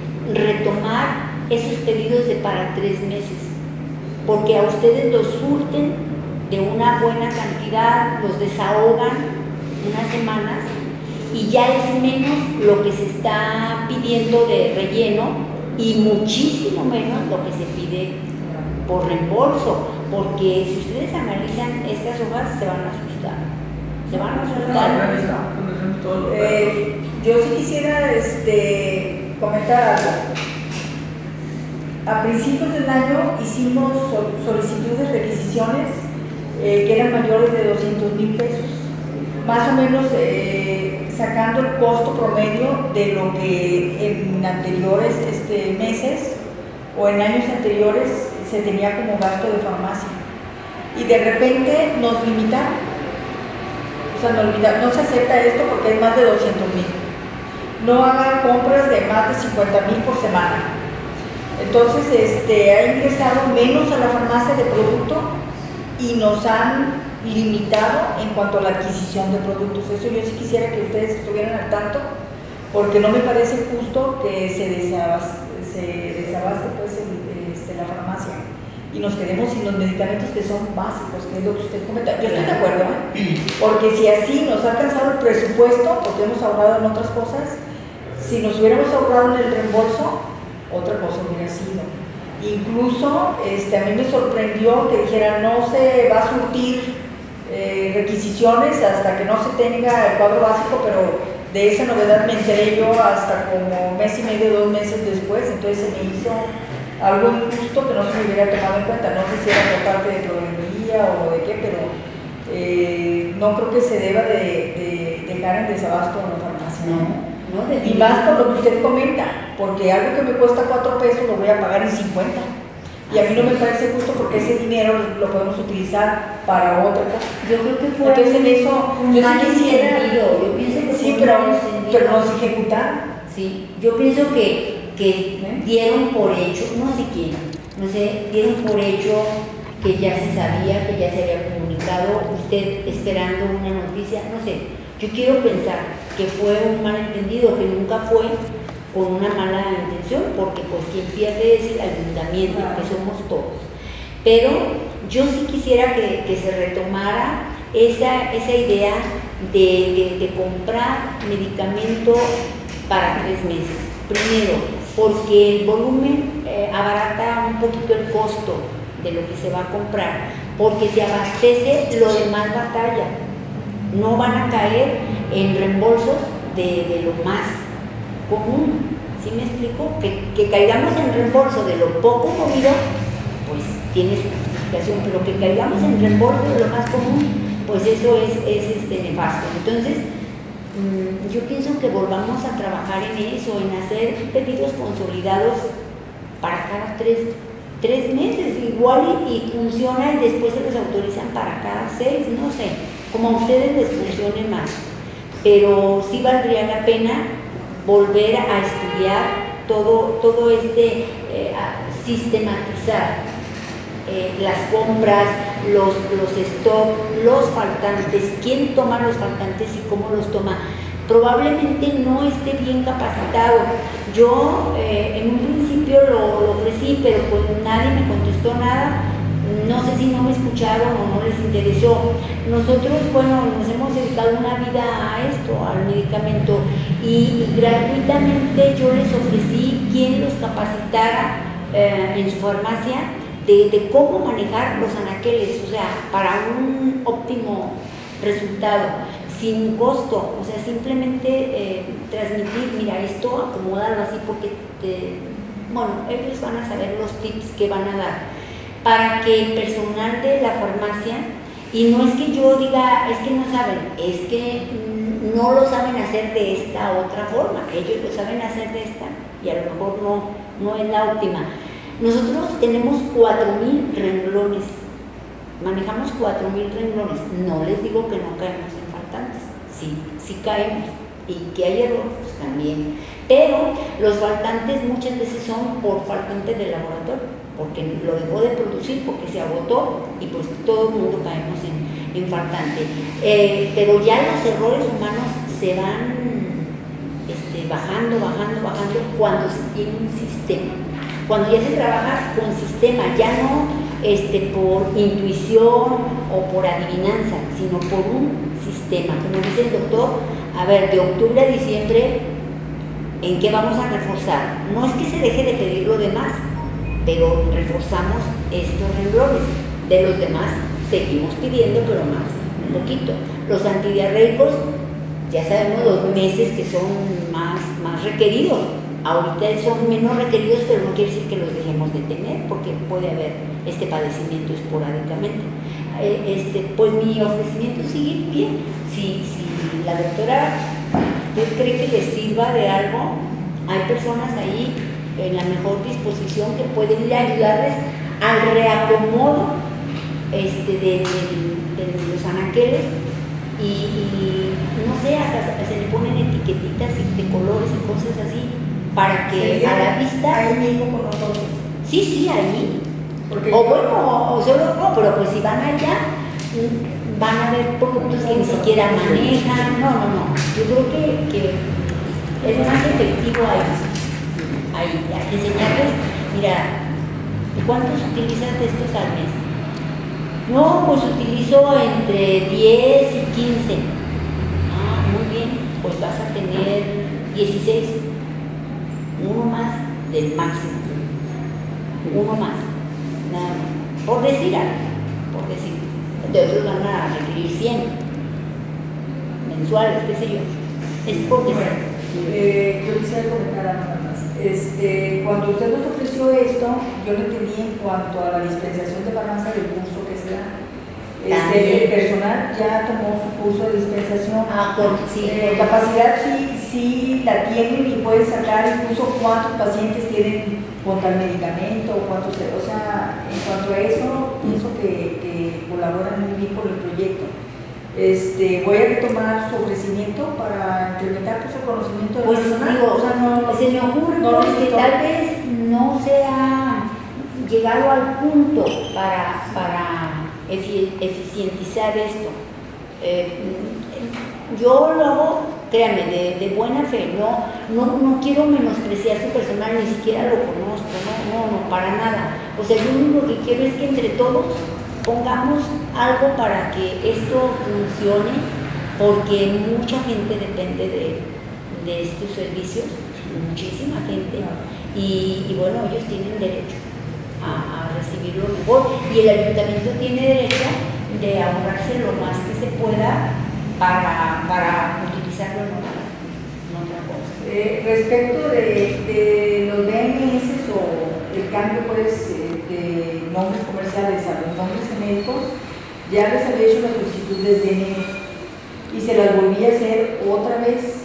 retomar esos pedidos de para tres meses, porque a ustedes los surten de una buena cantidad, los desahogan unas semanas y ya es menos lo que se está pidiendo de relleno y muchísimo menos lo que se pide por reembolso, porque si ustedes analizan estas hojas se van a asustar, se van a asustar. Eh, yo sí quisiera este, comentar algo. A principios del año hicimos sol solicitudes, requisiciones eh, que eran mayores de doscientos mil pesos, más o menos eh, sacando el costo promedio de lo que en anteriores este, meses o en años anteriores se tenía como gasto de farmacia. Y de repente nos limitaron. O sea, no, no se acepta esto porque es más de doscientos mil. No hagan compras de más de cincuenta mil por semana. Entonces, este, ha ingresado menos a la farmacia de producto y nos han limitado en cuanto a la adquisición de productos. Eso yo sí quisiera que ustedes estuvieran al tanto, porque no me parece justo que se desabaste, se desabaste pues, el, este, la farmacia y nos quedemos sin los medicamentos que son básicos, que es lo que usted comenta. Yo estoy de acuerdo, ¿eh? Porque si así nos ha alcanzado el presupuesto, porque hemos ahorrado en otras cosas, si nos hubiéramos ahorrado en el reembolso, otra cosa hubiera sido. Incluso este, a mí me sorprendió que dijeran no se va a surtir eh, requisiciones hasta que no se tenga el cuadro básico, pero de esa novedad me enteré yo hasta como mes y medio, dos meses después, entonces se me hizo algo injusto que no se me hubiera tomado en cuenta. No sé si era por parte de proveeduría o de qué, pero eh, no creo que se deba de, de dejar en desabasto a la farmacia. No, no, y más por lo que usted comenta, porque algo que me cuesta cuatro pesos lo voy a pagar en cincuenta. Y a mí no me parece justo porque ese dinero lo podemos utilizar para otra cosa. Yo creo que fue Entonces en eso, un yo mal sí quisiera, entendido. Yo pienso que sí, fue pero, un mal entendido. pero no se ejecutaron. Sí, yo pienso que, que dieron por hecho, no sé quién, no sé, dieron por hecho que ya se sabía, que ya se había comunicado, usted esperando una noticia, no sé. Yo quiero pensar que fue un malentendido, que nunca fue con una mala intención, porque pues quien pierde es el ayuntamiento, que somos todos. Pero yo sí quisiera que, que se retomara esa, esa idea de, de, de comprar medicamento para tres meses. Primero, porque el volumen eh, abarata un poquito el costo de lo que se va a comprar, porque se abastece, lo demás batalla. No van a caer en reembolsos de, de lo más común. ¿Sí me explico? Que, que caigamos en reembolso de lo poco comido, pues tiene su justificación, pero que caigamos en reembolso de lo más común, pues eso es, es este, nefasto. Entonces, mmm, yo pienso que volvamos a trabajar en eso, en hacer pedidos consolidados para cada tres, tres meses, igual y, y funciona y después se los autorizan para cada seis, no sé, como a ustedes les funcione más. Pero sí valdría la pena volver a estudiar todo, todo este, eh, sistematizar eh, las compras, los, los stock, los faltantes, quién toma los faltantes y cómo los toma. Probablemente no esté bien capacitado. Yo eh, en un principio lo, lo ofrecí, pero pues nadie me contestó nada. No sé si no me escucharon o no les interesó. Nosotros, bueno, nos hemos dedicado una vida a esto, al medicamento, y, y gratuitamente yo les ofrecí quien los capacitara eh, en su farmacia de, de cómo manejar los anaqueles, o sea, para un óptimo resultado, sin costo, o sea, simplemente eh, transmitir, mira, esto, acomódalo así porque, te, bueno, ellos van a saber los tips que van a dar, para que el personal de la farmacia, y no es que yo diga, es que no saben, es que no lo saben hacer de esta otra forma, ellos lo saben hacer de esta y a lo mejor no, no es la óptima. Nosotros tenemos cuatro mil renglones, manejamos cuatro mil renglones, no les digo que no caemos en faltantes, sí, sí caemos, y que hay errores, pues también, pero los faltantes muchas veces son por faltantes de laboratorio, porque lo dejó de producir, porque se agotó y pues todo el mundo caemos en, en faltante. Eh, pero ya los errores humanos se van este, bajando, bajando, bajando cuando se tiene un sistema. Cuando ya se trabaja con sistema, ya no este, por intuición o por adivinanza, sino por un sistema. Como dice el doctor, a ver, de octubre a diciembre, ¿en qué vamos a reforzar? No es que se deje de pedir lo demás, pero reforzamos estos renglones. De los demás seguimos pidiendo, pero más, un poquito. Los antidiarreicos, ya sabemos los meses que son más, más requeridos. Ahorita son menos requeridos, pero no quiere decir que los dejemos de tener, porque puede haber este padecimiento esporádicamente. Este, pues mi ofrecimiento sigue bien. Si, si la doctora, ¿usted cree que les sirva de algo? Hay personas ahí en la mejor disposición que pueden ir a ayudarles al reacomodo este, de, de, de los anaqueles y, y no sé, hasta se le ponen etiquetitas de colores y cosas así para que a la vista... Ahí mismo con nosotros. Sí, sí, ahí. Porque o bueno, o, o solo no, pero pues si van allá van a ver productos que ni siquiera manejan. No, no, no. Yo creo que, que es más efectivo ahí. Ahí, a enseñarles, mira, ¿cuántos utilizas de estos al mes? No, pues utilizo entre diez y quince. Ah, muy bien, pues vas a tener dieciséis. Uno más del máximo. Uno más. Nada más. Por decir algo, por decir. De otros van a requerir cien mensuales, qué sé yo. Es por decir. Eh, yo quisiera comentar algo más. Este, cuando usted nos ofreció esto, yo lo entendí en cuanto a la dispensación de farmacia del curso que se da. Este, el personal ya tomó su curso de dispensación. Ah, con, sí. Eh, capacidad sí, sí la tienen y pueden sacar incluso cuántos pacientes tienen con tal medicamento, cuántos, o sea, en cuanto a eso, pienso que, que colaboran muy bien con el proyecto. Este, voy a retomar su ofrecimiento para incrementar pues, el conocimiento del Pues personal. digo, O sea, no, se me ocurre no pues, lo que necesito. tal vez no se ha llegado al punto para, para efi- eficientizar esto. Eh, yo lo hago, créanme, de, de buena fe, no, no, no quiero menospreciar su personal, ni siquiera lo conozco, no, no, no, para nada. O sea, yo lo único que quiero es que entre todos pongamos algo para que esto funcione, porque mucha gente depende de, de estos servicios, muchísima gente, y, y bueno, ellos tienen derecho a, a recibir lo mejor, y el ayuntamiento tiene derecho de ahorrarse lo más que se pueda para, para utilizarlo en otra, en otra cosa. Eh, respecto de, de los B M S o el cambio pues, eh, de nombres comerciales a los nombres genéricos, ya les había hecho la solicitud desde enero y se las volví a hacer otra vez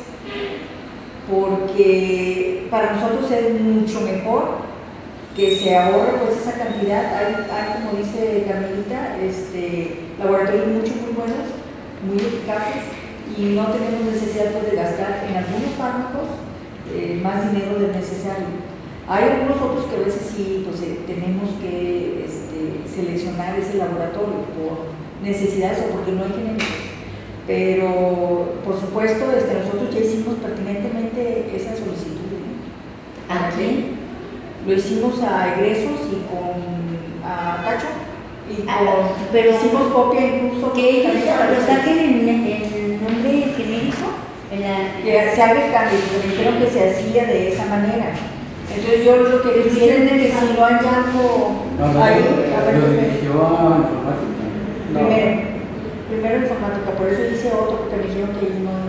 porque para nosotros es mucho mejor que se ahorre pues esa cantidad. Hay, hay como dice Carmelita, este, laboratorios mucho muy buenos, muy eficaces y no tenemos necesidad pues, de gastar en algunos fármacos eh, más dinero del necesario. Hay algunos otros que a veces sí pues, eh, tenemos que este, seleccionar ese laboratorio por necesidades o porque no hay genéricos. Pero, por supuesto, este, nosotros ya hicimos pertinentemente esa solicitud. ¿No? ¿A quién? Lo hicimos a egresos y con a Tacho. Y Ah, con, pero hicimos copia incluso. Que ellos también para lo los- saquen en, en nombre genérico, en la, que se haga el cambio, porque dijeron que se hacía de esa manera. Entonces yo lo que les dije es de que si no hay algo No, no, ahí, lo- a ver, lo primero, dirigió a informática. primero, primero informática, por eso hice otro, porque me dijeron que ahí no.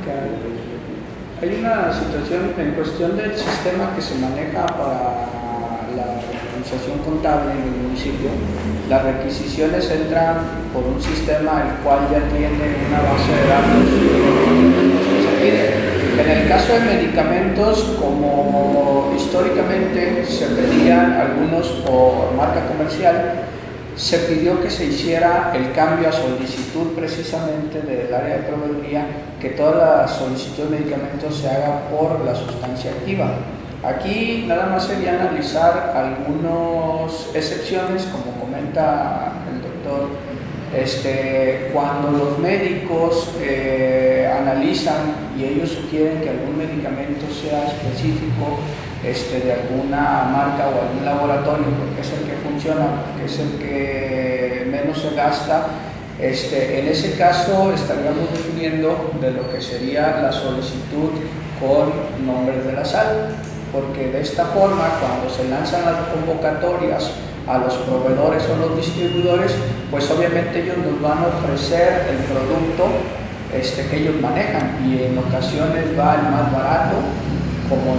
Hay una situación en cuestión del sistema que se maneja para la organización contable en el municipio. Las requisiciones entran por un sistema el cual ya tiene una base de datos que se pide. En el caso de medicamentos, como históricamente se pedían algunos por marca comercial, se pidió que se hiciera el cambio a solicitud precisamente del área de proveeduría, que toda la solicitud de medicamentos se haga por la sustancia activa. Aquí nada más sería analizar algunas excepciones, como comenta el doctor, este, cuando los médicos eh, analizan y ellos sugieren que algún medicamento sea específico este, de alguna marca o algún laboratorio, porque es el que funciona, porque es el que menos se gasta, este, en ese caso estaríamos definiendo de lo que sería la solicitud con nombres de la sal, porque de esta forma cuando se lanzan las convocatorias a los proveedores o los distribuidores, pues obviamente ellos nos van a ofrecer el producto este, que ellos manejan, y en ocasiones va el más barato, como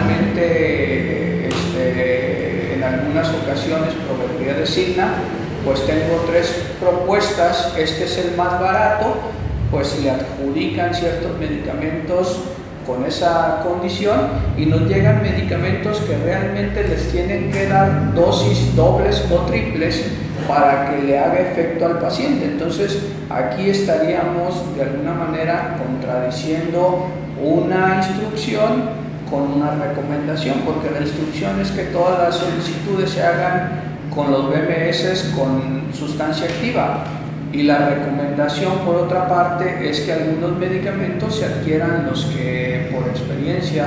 normalmente este, en algunas ocasiones proveeduría designa, pues tengo tres propuestas, este es el más barato, pues le adjudican ciertos medicamentos con esa condición y nos llegan medicamentos que realmente les tienen que dar dosis dobles o triples para que le haga efecto al paciente. Entonces aquí estaríamos de alguna manera contradiciendo una instrucción con una recomendación, porque la instrucción es que todas las solicitudes se hagan con los B M S con sustancia activa, y la recomendación por otra parte es que algunos medicamentos se adquieran los que por experiencia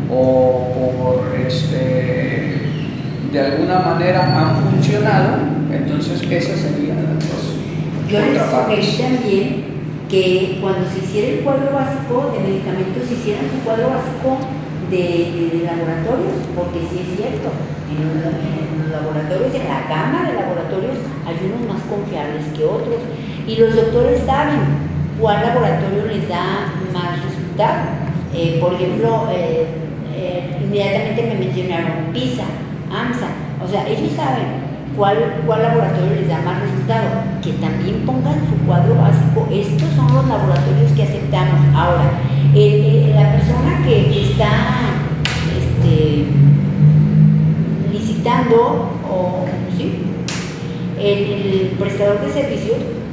o por este, de alguna manera han funcionado. Entonces esas serían las dos yo les contrapartes. sugerí también que cuando se hiciera el cuadro básico de medicamentos, se hicieran su cuadro básico de, de, de laboratorios, porque sí es cierto, en los, en los laboratorios, en la gama de laboratorios, hay unos más confiables que otros, y los doctores saben cuál laboratorio les da más resultado. Eh, por ejemplo, eh, eh, eh, inmediatamente me mencionaron PISA, AMSA, o sea, ellos saben cuál, cuál laboratorio les da más resultado, que también pongan su cuadro básico, estos son los laboratorios que aceptamos. Ahora, el, el, la persona que, que está este, licitando, o ¿sí? el, el prestador de servicios,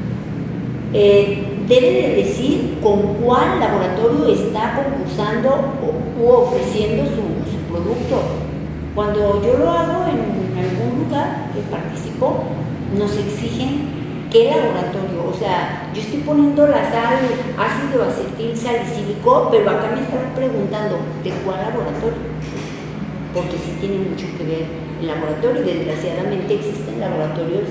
eh, debe de decir con cuál laboratorio está concursando o, u ofreciendo su, su producto. Cuando yo lo hago en algún lugar que participo, nos exigen qué laboratorio, o sea, yo estoy poniendo la sal, ácido acetil salicílico, pero acá me están preguntando de cuál laboratorio, porque sí tiene mucho que ver el laboratorio, y desgraciadamente existen laboratorios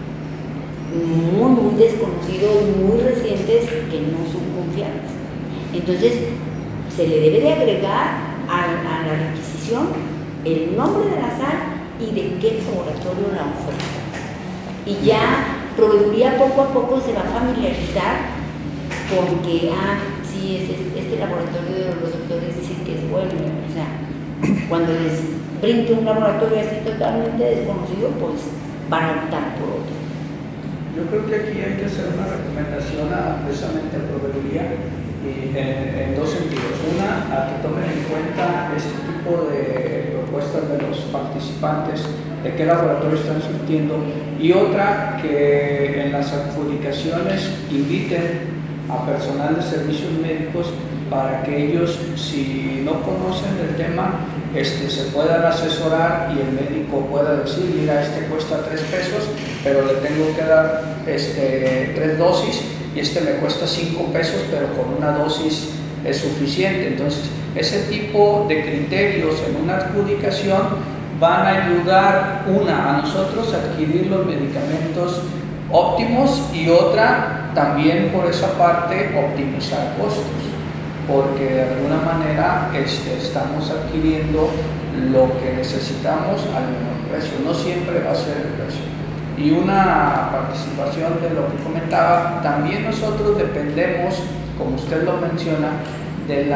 muy, muy desconocidos, muy recientes, que no son confiables. Entonces, se le debe de agregar a, a la requisición el nombre de la sal y de qué laboratorio la ofrece. Y ya proveeduría poco a poco se va a familiarizar porque, ah, sí, este, este laboratorio los doctores dicen que es bueno. O sea, cuando les brinde un laboratorio así totalmente desconocido, pues van a optar por otro. Yo creo que aquí hay que hacer una recomendación a, precisamente a proveeduría y en, en dos sentidos. Una, a que tomen en cuenta este tipo de propuestas de los participantes, de qué laboratorio están surtiendo, y otra, que en las adjudicaciones inviten a personal de servicios médicos para que ellos, si no conocen el tema, este, se puedan asesorar y el médico pueda decir, mira, este cuesta tres pesos, pero le tengo que dar este, tres dosis, y este me cuesta cinco pesos, pero con una dosis es suficiente. Entonces, ese tipo de criterios en una adjudicación van a ayudar, una, a nosotros a adquirir los medicamentos óptimos, y otra, también por esa parte, optimizar costos, porque de alguna manera este, estamos adquiriendo lo que necesitamos al menor precio. No siempre va a ser el precio. Y una participación de lo que comentaba, también nosotros dependemos, como usted lo menciona, de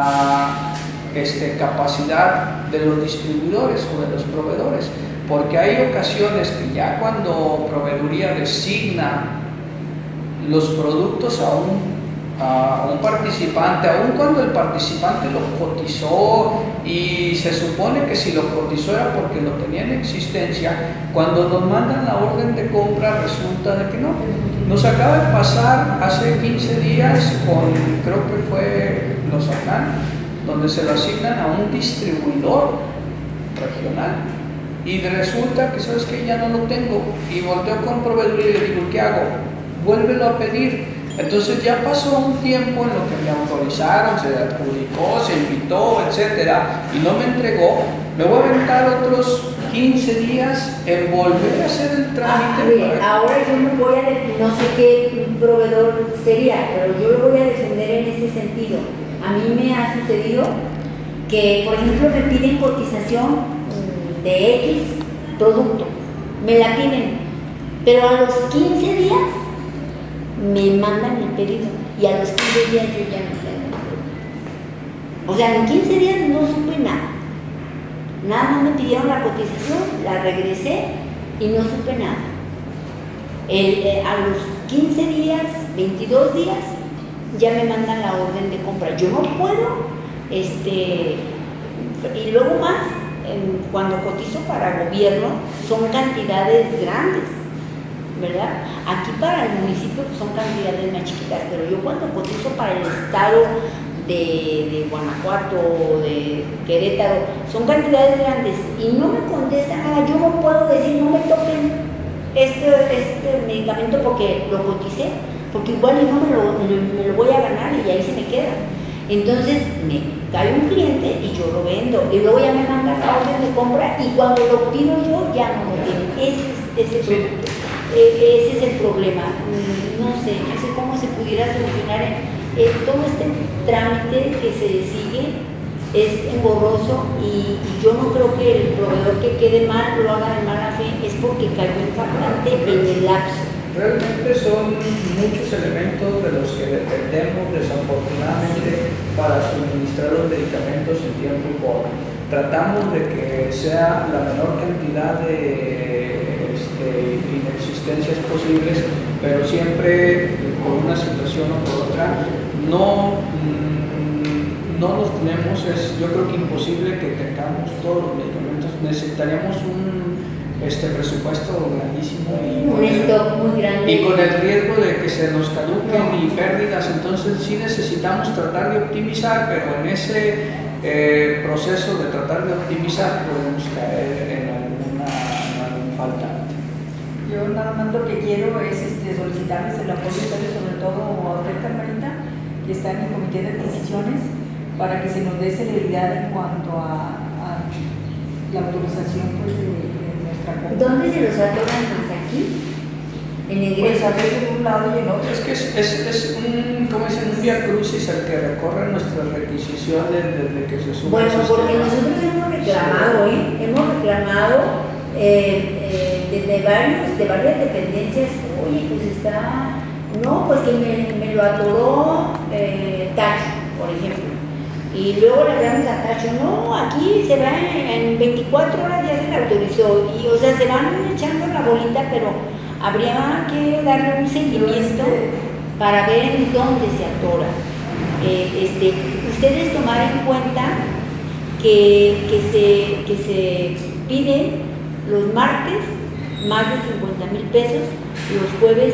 la este, capacidad de los distribuidores o de los proveedores, porque hay ocasiones que ya cuando proveeduría designa los productos a un a un participante, aun cuando el participante lo cotizó y se supone que si lo cotizó era porque lo tenía en existencia, cuando nos mandan la orden de compra resulta de que no. Nos acaba de pasar hace quince días con, creo que fue Lozatán, donde se lo asignan a un distribuidor regional y resulta que, ¿sabes qué? Ya no lo tengo, y volteo con proveedor y le digo, ¿qué hago? Vuélvelo a pedir. Entonces ya pasó un tiempo en lo que me autorizaron, se adjudicó, se invitó, etcétera, y no me entregó. Me voy a aventar otros quince días en volver a hacer el trámite. Ah, para... Ahora yo me voy a defender, no sé qué proveedor sería, pero yo lo voy a defender en este sentido. A mí me ha sucedido que, por ejemplo, me piden cotización de X producto, me la piden, pero a los quince días me mandan el pedido, y a los quince días yo ya no tengo el pedido. O sea, en quince días no supe nada. Nada más me pidieron la cotización, la regresé y no supe nada. El, eh, a los quince días, veintidós días, ya me mandan la orden de compra. Yo no puedo, este, y luego más, en, cuando cotizo para gobierno, son cantidades grandes, ¿verdad? Aquí para el municipio pues, son cantidades más chiquitas, pero yo cuando cotizo para el estado de, de Guanajuato o de Querétaro, son cantidades grandes y no me contestan nada. Yo no puedo decir, no me toquen este, este medicamento porque lo coticé, porque igual no me lo, me, me lo voy a ganar y ahí se me queda. Entonces me cae un cliente y yo lo vendo, y luego ya me mandan la orden de compra, y cuando lo pido yo ya no lo tienen. Ese es ese producto. Ese es el problema. No sé, no sé cómo se pudiera solucionar. Eh, todo este trámite que se sigue es engorroso, y, y yo no creo que el proveedor que quede mal lo haga de mala fe, es porque cayó el fabricante en el lapso, Realmente son muchos elementos de los que dependemos desafortunadamente para suministrar los medicamentos en tiempo y forma. Tratamos de que sea la menor cantidad de este, inexistencias posibles, pero siempre por una situación o por otra no, no los tenemos. Es, yo creo que imposible que tengamos todos los medicamentos. Necesitaríamos un este presupuesto grandísimo y, un stock muy grande, y con el riesgo de que se nos caduquen no. y pérdidas. Entonces sí necesitamos tratar de optimizar, pero en ese eh, proceso de tratar de optimizar podemos caer en alguna, en algún faltante. Yo nada más lo que quiero es este, solicitarles el apoyo, sobre todo a usted, Carmelita, que está en el comité de adquisiciones, para que se nos dé celeridad en cuanto a, a la autorización pues, de ¿Dónde se los atoran más? ¿Aquí? ¿En el pues a veces en un lado y en otro. Es que es, es, es un, ¿cómo dicen? Un vía crucis el que recorre nuestras requisiciones desde que se sube. Bueno, porque nosotros hemos reclamado, ¿eh? Hemos reclamado eh, eh, desde varios, de varias dependencias. Oye, pues está. No, pues que me, me lo atoró eh, Tacho, por ejemplo. Y luego le damos a Tacho, no, aquí se va en, en veinticuatro horas ya se le autorizó. Y, o sea, se van echando la bolita, pero habría que darle un seguimiento para ver en dónde se atora. Eh, este, ustedes tomar en cuenta que, que, se, que se piden los martes más de cincuenta mil pesos, los jueves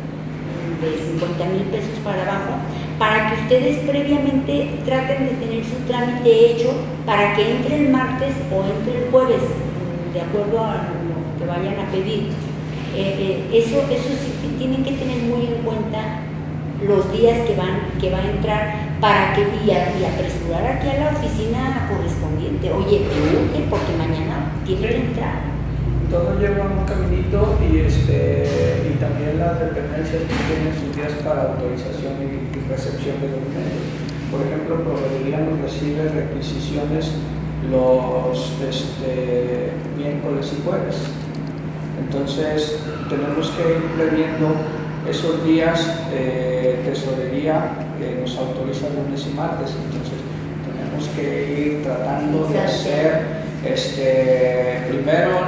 de cincuenta mil pesos para abajo, para que ustedes previamente traten de tener su trámite hecho para que entre el martes o entre el jueves, de acuerdo a lo que vayan a pedir. Eh, eh, eso, eso sí tienen que tener muy en cuenta los días que van que va a entrar para que y, a, y apresurar aquí a la oficina correspondiente. Oye, urge porque mañana tiene que entrar. Todo lleva un caminito y, este, y también las dependencias tienen sus días para autorización y, y recepción de documentos. Por ejemplo, Proveeduría nos recibe requisiciones los este, miércoles y jueves. Entonces, tenemos que ir previendo esos días. eh, Tesorería eh, nos autoriza lunes y martes. Entonces, tenemos que ir tratando de hacer Este, primero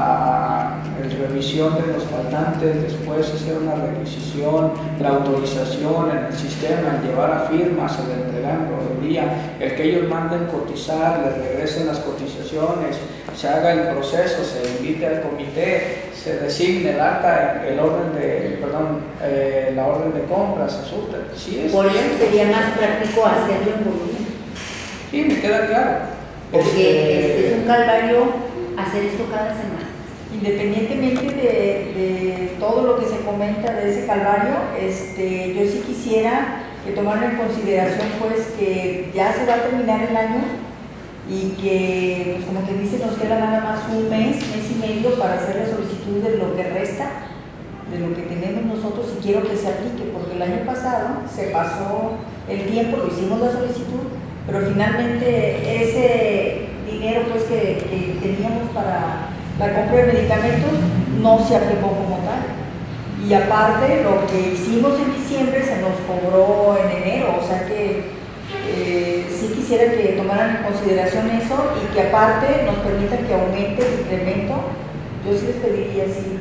la el revisión de los faltantes, después hacer una requisición, la autorización en el sistema, el llevar a firmas, el entregar en proveeduría, el que ellos manden cotizar, les regresen las cotizaciones, se haga el proceso, se invite al comité, se designe el acta, el orden de, perdón, eh, la orden de compra, se surte. Sí, es Por eso sería más práctico hacerlo en volumen. Sí, me queda claro. Porque este, es un calvario hacer esto cada semana. Independientemente de, de todo lo que se comenta de ese calvario, este, yo sí quisiera que tomaran en consideración pues que ya se va a terminar el año y que, pues, como que dice, nos queda nada más un mes, mes y medio para hacer la solicitud de lo que resta, de lo que tenemos nosotros, y quiero que se aplique, porque el año pasado se pasó el tiempo, lo hicimos la solicitud, pero finalmente ese dinero pues que, que teníamos para la compra de medicamentos no se aplicó como tal. Y aparte, lo que hicimos en diciembre se nos cobró en enero, o sea que eh, sí quisiera que tomaran en consideración eso y que aparte nos permitan que aumente el incremento. Yo sí les pediría, sí,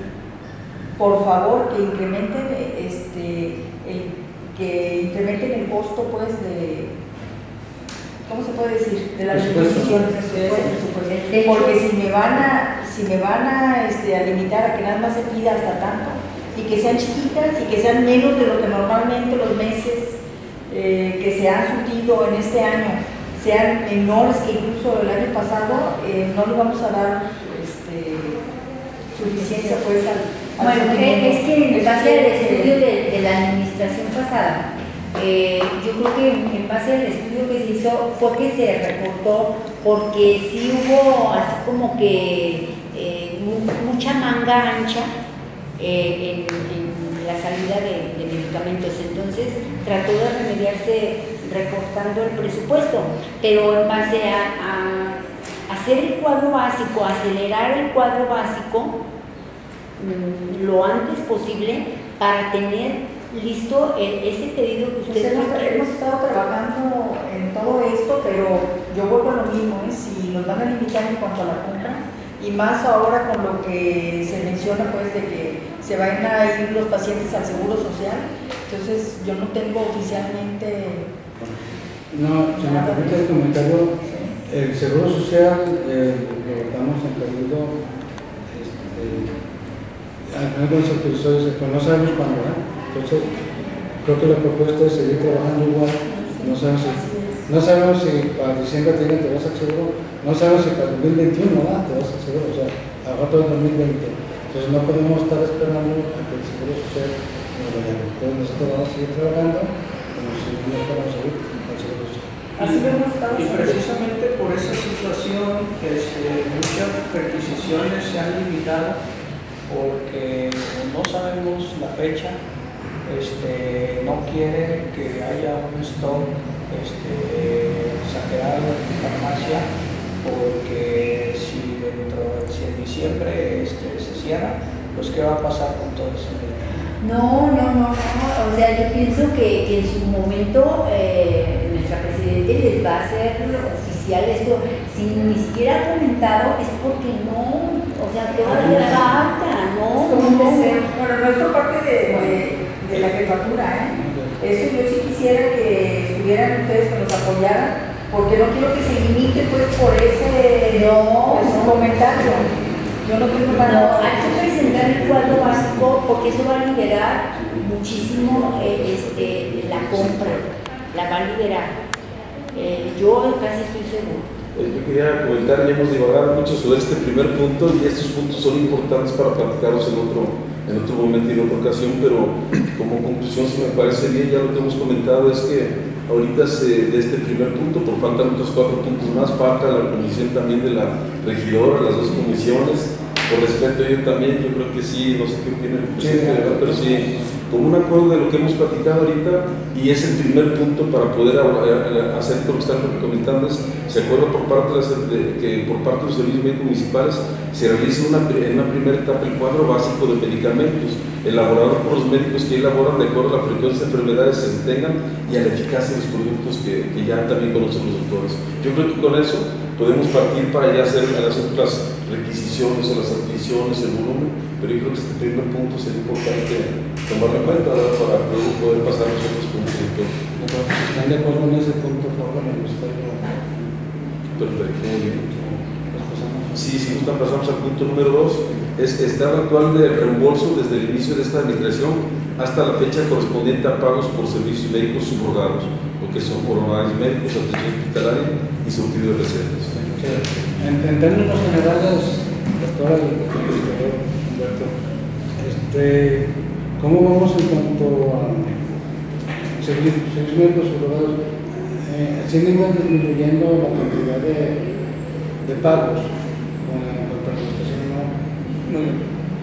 por favor, que incrementen, este, el, que incrementen el costo pues de... ¿Cómo se puede decir? De las requisiciones, porque si me van a, si me van a, este, a limitar a que nada más se pida hasta tanto, y que sean chiquitas y que sean menos de lo que normalmente los meses eh, que se han surtido en este año sean menores que incluso el año pasado, eh, no le vamos a dar este, suficiencia pues al, al bueno, es que en base al estudio de, de la administración pasada, Eh, yo creo que en base al estudio que se hizo fue que se reportó porque sí hubo así como que eh, mucha manga ancha eh, en, en la salida de, de medicamentos, entonces trató de remediarse recortando el presupuesto, pero en base a, a hacer el cuadro básico, acelerar el cuadro básico mmm, lo antes posible para tener listo el, ese pedido que ustedes hemos, nos hemos estado trabajando en todo esto, pero yo vuelvo a lo mismo, ¿eh? Si nos van a limitar en cuanto a la compra, y más ahora con lo que se menciona, pues, de que se van a ir los pacientes al Seguro Social, entonces yo no tengo oficialmente... No, se me permite el comentario, el Seguro Social eh, lo estamos en periodo, este, al final con los autorizadores, pero no sabemos cuándo, ¿eh? Entonces, creo que la propuesta es seguir trabajando igual, no sabemos si, no sabemos si para diciembre te vas al seguro, no sabemos si para dos mil veintiuno ¿verdad? Te vas al seguro, o sea, ahora todo el dos mil veinte, entonces no podemos estar esperando a que el Seguro Social nos lo llame, entonces nosotros vamos a seguir trabajando como si no fuéramos a seguir al Seguro Social. Así lo hemos estado Y haciendo. precisamente por esa situación, este, muchas requisiciones se han limitado porque no sabemos la fecha, este, no quieren que haya un stock este, exagerado en farmacia, porque si dentro si en diciembre este, se cierra, pues ¿qué va a pasar con todo eso? No, no, no, no, o sea, yo pienso que, que en su momento eh, nuestra Presidenta les va a hacer oficial esto, si ni siquiera ha comentado es porque no, o sea, todavía falta, no, Como no. que se- Bueno, no es por parte de, de, de la jefatura, ¿eh? Eso yo sí quisiera que estuvieran ustedes, que nos apoyaran, porque no quiero que se limite pues por ese No, ese no. comentario. Yo no tengo No, para hay que presentar el cuadro básico porque eso va a liberar muchísimo eh, este, la compra, la va a liberar. Eh, yo casi estoy seguro. Eh, Yo quería comentar, ya hemos divagado mucho sobre este primer punto y estos puntos son importantes para platicarlos en otro, en otro momento y en otra ocasión, pero como conclusión, si me parece bien, ya lo que hemos comentado es que ahorita se, de este primer punto, por faltan otros cuatro puntos más, falta la comisión también de la regidora, las dos comisiones. Por respeto a ello también, yo creo que sí, no sé qué opina el presidente, ¿verdad? Pero sí, como un acuerdo de lo que hemos platicado ahorita, y es el primer punto para poder hacer lo que están comentando, es, se acuerda por parte de, las, de que por parte de los servicios médicos municipales se realiza una, en una primera etapa el cuadro básico de medicamentos, elaborado por los médicos que elaboran de acuerdo a la frecuencia de enfermedades que se tengan y a la eficacia de los productos que, que ya también conocen los doctores. Yo creo que con eso podemos partir para ya hacer las otras requisiciones o las adquisiciones, el volumen, pero yo creo que este primer punto sería importante tomarlo en cuenta, ¿verdad? Para luego poder pasar los otros puntos y todo. ¿Están de acuerdo en ese punto? Por favor, me gustaría. Perfecto, muy bien. Pues pasamos. Sí, si gustan, pasamos al punto número dos. Es estado actual de reembolso desde el inicio de esta administración hasta la fecha correspondiente a pagos por servicios médicos subrogados, lo que son honorarios médicos, atención hospitalaria y surtido de recetas. En, en términos generales, doctora Humberto, este, ¿cómo vamos en cuanto a servicios médicos subrogados? Eh, ¿Siguen disminuyendo la cantidad de, de pagos con la participación? Muy bien.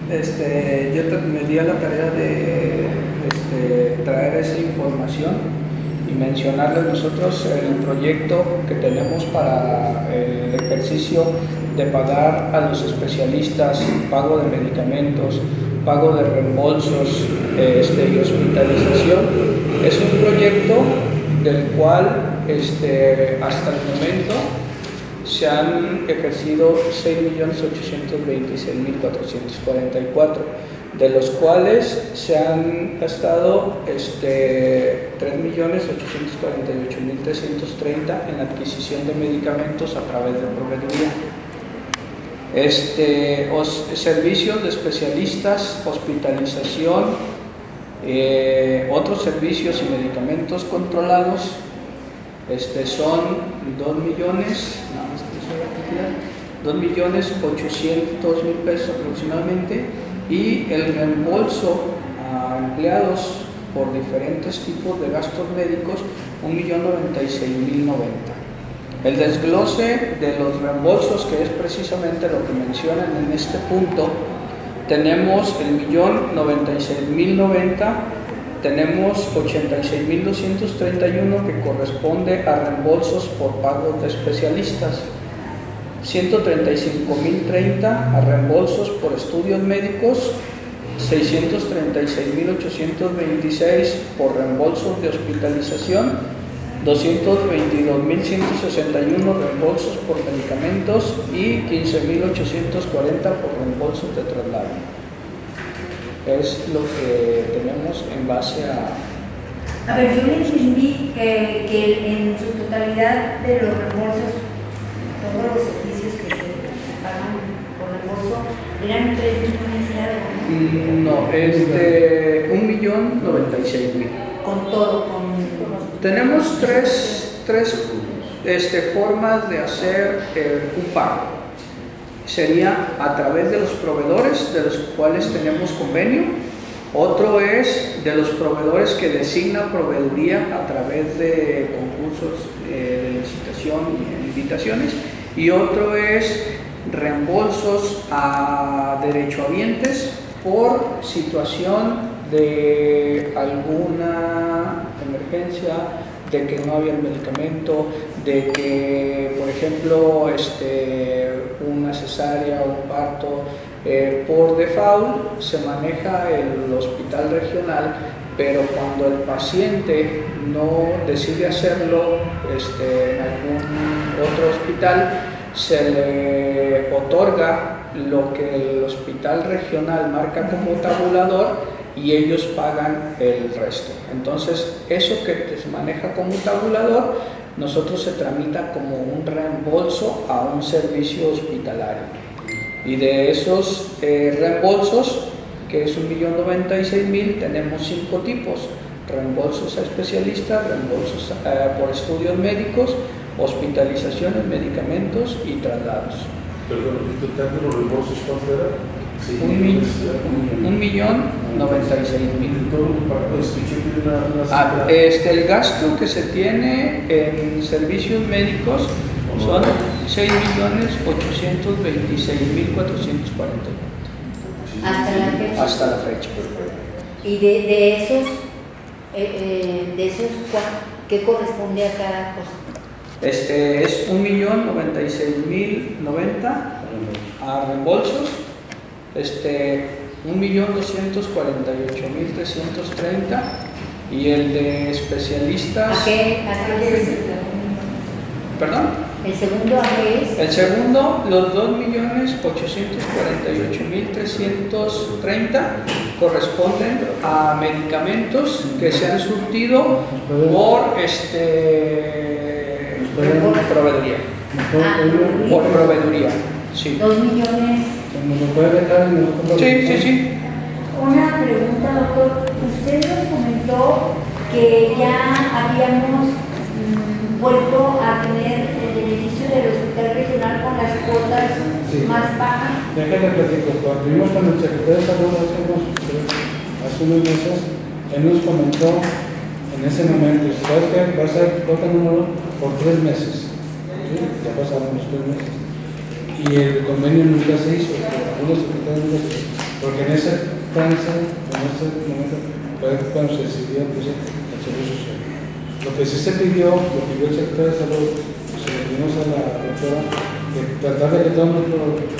Este, yo te- me di a la tarea de este, traer esa información y mencionarles nosotros el proyecto que tenemos para el ejercicio de pagar a los especialistas, pago de medicamentos, pago de reembolsos este, y hospitalización. Es un proyecto del cual este, hasta el momento se han ejercido seis millones ochocientos veintiséis mil cuatrocientos cuarenta y cuatro, de los cuales se han gastado este, tres millones ochocientos cuarenta y ocho mil trescientos treinta en la adquisición de medicamentos a través de proveeduría. Este, os, servicios de especialistas, hospitalización, eh, otros servicios y medicamentos controlados este, son dos millones, nada más que eso es la cantidad, dos millones ochocientos mil pesos aproximadamente, y el reembolso a empleados por diferentes tipos de gastos médicos, un millón noventa y seis mil noventa. El desglose de los reembolsos, que es precisamente lo que mencionan en este punto, tenemos el millón noventa y seis mil noventa, tenemos ochenta y seis mil doscientos treinta y uno que corresponde a reembolsos por pagos de especialistas, ciento treinta y cinco mil treinta a reembolsos por estudios médicos seiscientos treinta y seis mil ochocientos veintiséis por reembolsos de hospitalización, doscientos veintidós mil ciento sesenta y uno reembolsos por medicamentos y quince mil ochocientos cuarenta por reembolsos de traslado. Es lo que tenemos en base a... A ver, yo le entendí que, que en su totalidad de los reembolsos, todos los servicios que se, se pagan por reembolso, eran tres millones y algo, ¿no? No, es de un millón noventa y seis mil. Con todo, con, con los... Tenemos tres, tres este, formas de hacer eh, un pago. Sería a través de los proveedores de los cuales tenemos convenio. Otro es de los proveedores que designa proveeduría a través de concursos eh, de licitación y invitaciones. Y otro es reembolsos a derechohabientes por situación de alguna emergencia, de que no había el medicamento, de que, por ejemplo, este, una cesárea o un parto, eh, por default se maneja el hospital regional, pero cuando el paciente no decide hacerlo este, en algún otro hospital, se le otorga lo que el hospital regional marca como tabulador y ellos pagan el resto. Entonces, eso que se maneja como tabulador, nosotros se tramita como un reembolso a un servicio hospitalario. Y de esos eh, reembolsos, que es un millón noventa y seis mil, tenemos cinco tipos: reembolsos a especialistas, reembolsos eh, por estudios médicos, hospitalizaciones, medicamentos y traslados. Perdón, ¿el total de los reembolsos cuánto era? Sí, un, mi, un, un millón noventa y seis mil. Ah, este, el gasto que se tiene en servicios médicos son seis millones ochocientos veintiséis mil cuatrocientos cuarenta y cuatro. Hasta la fecha. Hasta la fecha. Y de, de esos, eh, eh, de esos, ¿qué corresponde a cada cosa? Este es un millón noventa y seis mil noventa a reembolsos, este un millón doscientos cuarenta y ocho mil trescientos treinta y el de especialistas. ¿A qué? ¿A qué es? ¿Perdón? ¿El segundo a qué es? El segundo, los dos millones ochocientos cuarenta y ocho mil trescientos treinta corresponden a medicamentos que se han surtido por este Por proveeduría. Ah, Por proveeduría, sí. Dos millones. ¿Nos puede dejar en nosotros? Sí, sí, sí. Una pregunta, doctor. Usted nos comentó que ya habíamos mm, vuelto a tener el beneficio del hospital regional con las cuotas Sí. más bajas. Déjale platico. Cuando vimos con el secretario de Salud hace unos, hace unos meses, él nos comentó en ese momento, ¿sabes qué? Va a ser cuota número por tres meses. ¿Sí? Ya pasaron los tres meses. Y el convenio nunca se hizo, algunos secretarios nunca se hizo, porque en ese trance, en ese momento, fue cuando se decidió pues, el servicio social. Lo que sí se pidió, lo pidió el secretario de Salud, se lo pedimos a la doctora, de tratar de que todo nuestro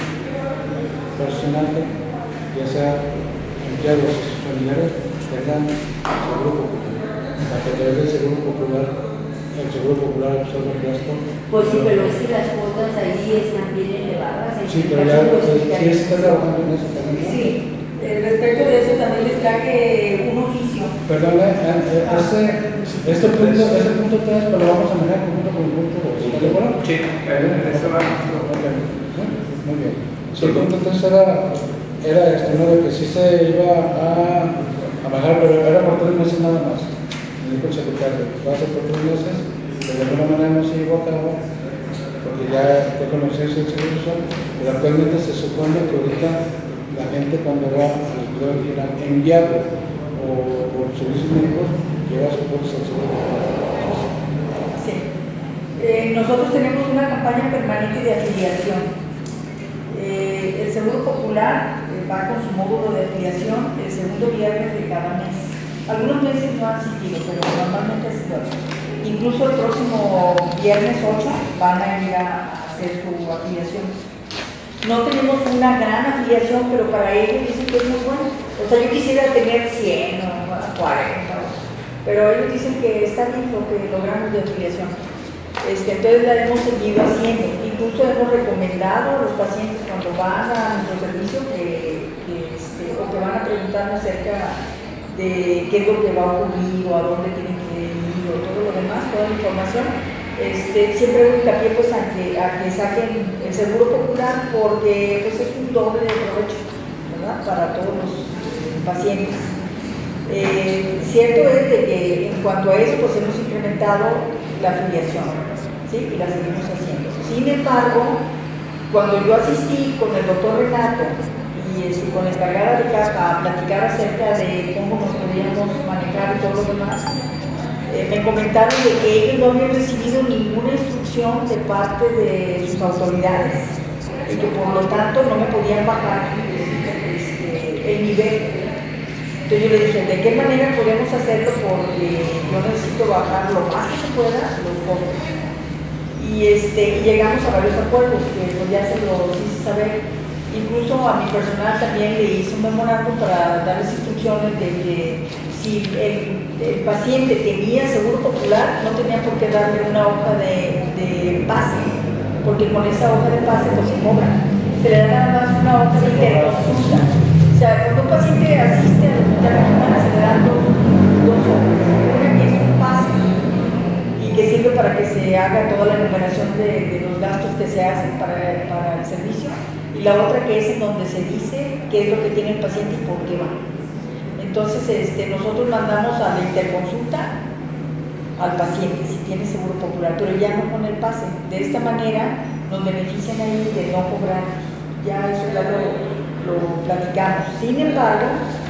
personal, ya sea empleados o sus familiares, tengan seguro popular. A través del seguro popular, el seguro popular absorbe el gasto. Pues sí, pero es que las cuotas ahí están bien elevadas. Sí, pero ya sí está trabajando en eso también. Sí, eh, respecto de eso también les traje un oficio. Perdón, eh, eh, este, este punto, este punto tres lo vamos a manejar junto con el punto dos. ¿Está de acuerdo? Sí, eso va. Muy bien. Sí, el punto tres era, era este, uno de que sí se iba a, a manejar, pero era por tres meses nada más. Me dijo el secretario, va a ser por tres meses, pero de alguna manera no se llevó a cabo, porque ya te conocías el seguro social, pero actualmente se supone que ahorita la gente cuando va al hospital regional enviado o por servicios médicos, lleva su póliza al seguro social. Sí. Eh, nosotros tenemos una campaña permanente de afiliación. Eh, el Seguro Popular eh, va con su módulo de afiliación el segundo viernes de cada mes. Algunos meses no han asistido, pero normalmente es igual. Incluso el próximo viernes ocho van a ir a hacer su afiliación. no tenemos una gran afiliación, pero para ellos dicen que es muy bueno. O sea, yo quisiera tener cien o cuarenta, pero ellos dicen que está bien lo que logramos de afiliación. Este, entonces la hemos seguido haciendo. Incluso hemos recomendado a los pacientes cuando van a nuestro servicio que, que, este, o que van a preguntarnos acerca de qué es lo que va a ocurrir o a dónde tienen que ir o todo lo demás, toda la información. Este, siempre hago hincapié pues, a, que, a que saquen el seguro popular porque pues, es un doble de provecho, ¿verdad? Para todos los pacientes. Eh, cierto es de que en cuanto a eso pues hemos incrementado la afiliación, ¿sí? Y la seguimos haciendo. Sin embargo, cuando yo asistí con el doctor Renato y este, con la encargada de caja a platicar acerca de cómo nos podíamos manejar y todo lo demás, eh, me comentaron de que ellos no habían recibido ninguna instrucción de parte de sus autoridades y que por lo tanto no me podían bajar este, el nivel. Entonces yo le dije, ¿de qué manera podemos hacerlo? Porque yo necesito bajar lo más que se pueda los costos. Y, este, y llegamos a varios acuerdos que pues, ya se los hice saber. Incluso a mi personal también le hice un memorándum para darles instrucciones de que si el, el paciente tenía seguro popular, no tenía por qué darle una hoja de, de pase, porque con esa hoja de pase pues se cobra. Se le da nada más una hoja de interconsulta. O sea, cuando un paciente asiste al hospital regional se le dan dos, dos hojas. Una que es un pase y que sirve para que se haga toda la enumeración de, de los gastos que se hacen para, para el servicio, y la otra que es en donde se dice qué es lo que tiene el paciente y por qué va. Entonces este, nosotros mandamos a la interconsulta al paciente si tiene seguro popular, pero ya no con el pase. De esta manera nos benefician ahí de no cobrar. Ya eso ya lo lo platicamos. Sin embargo,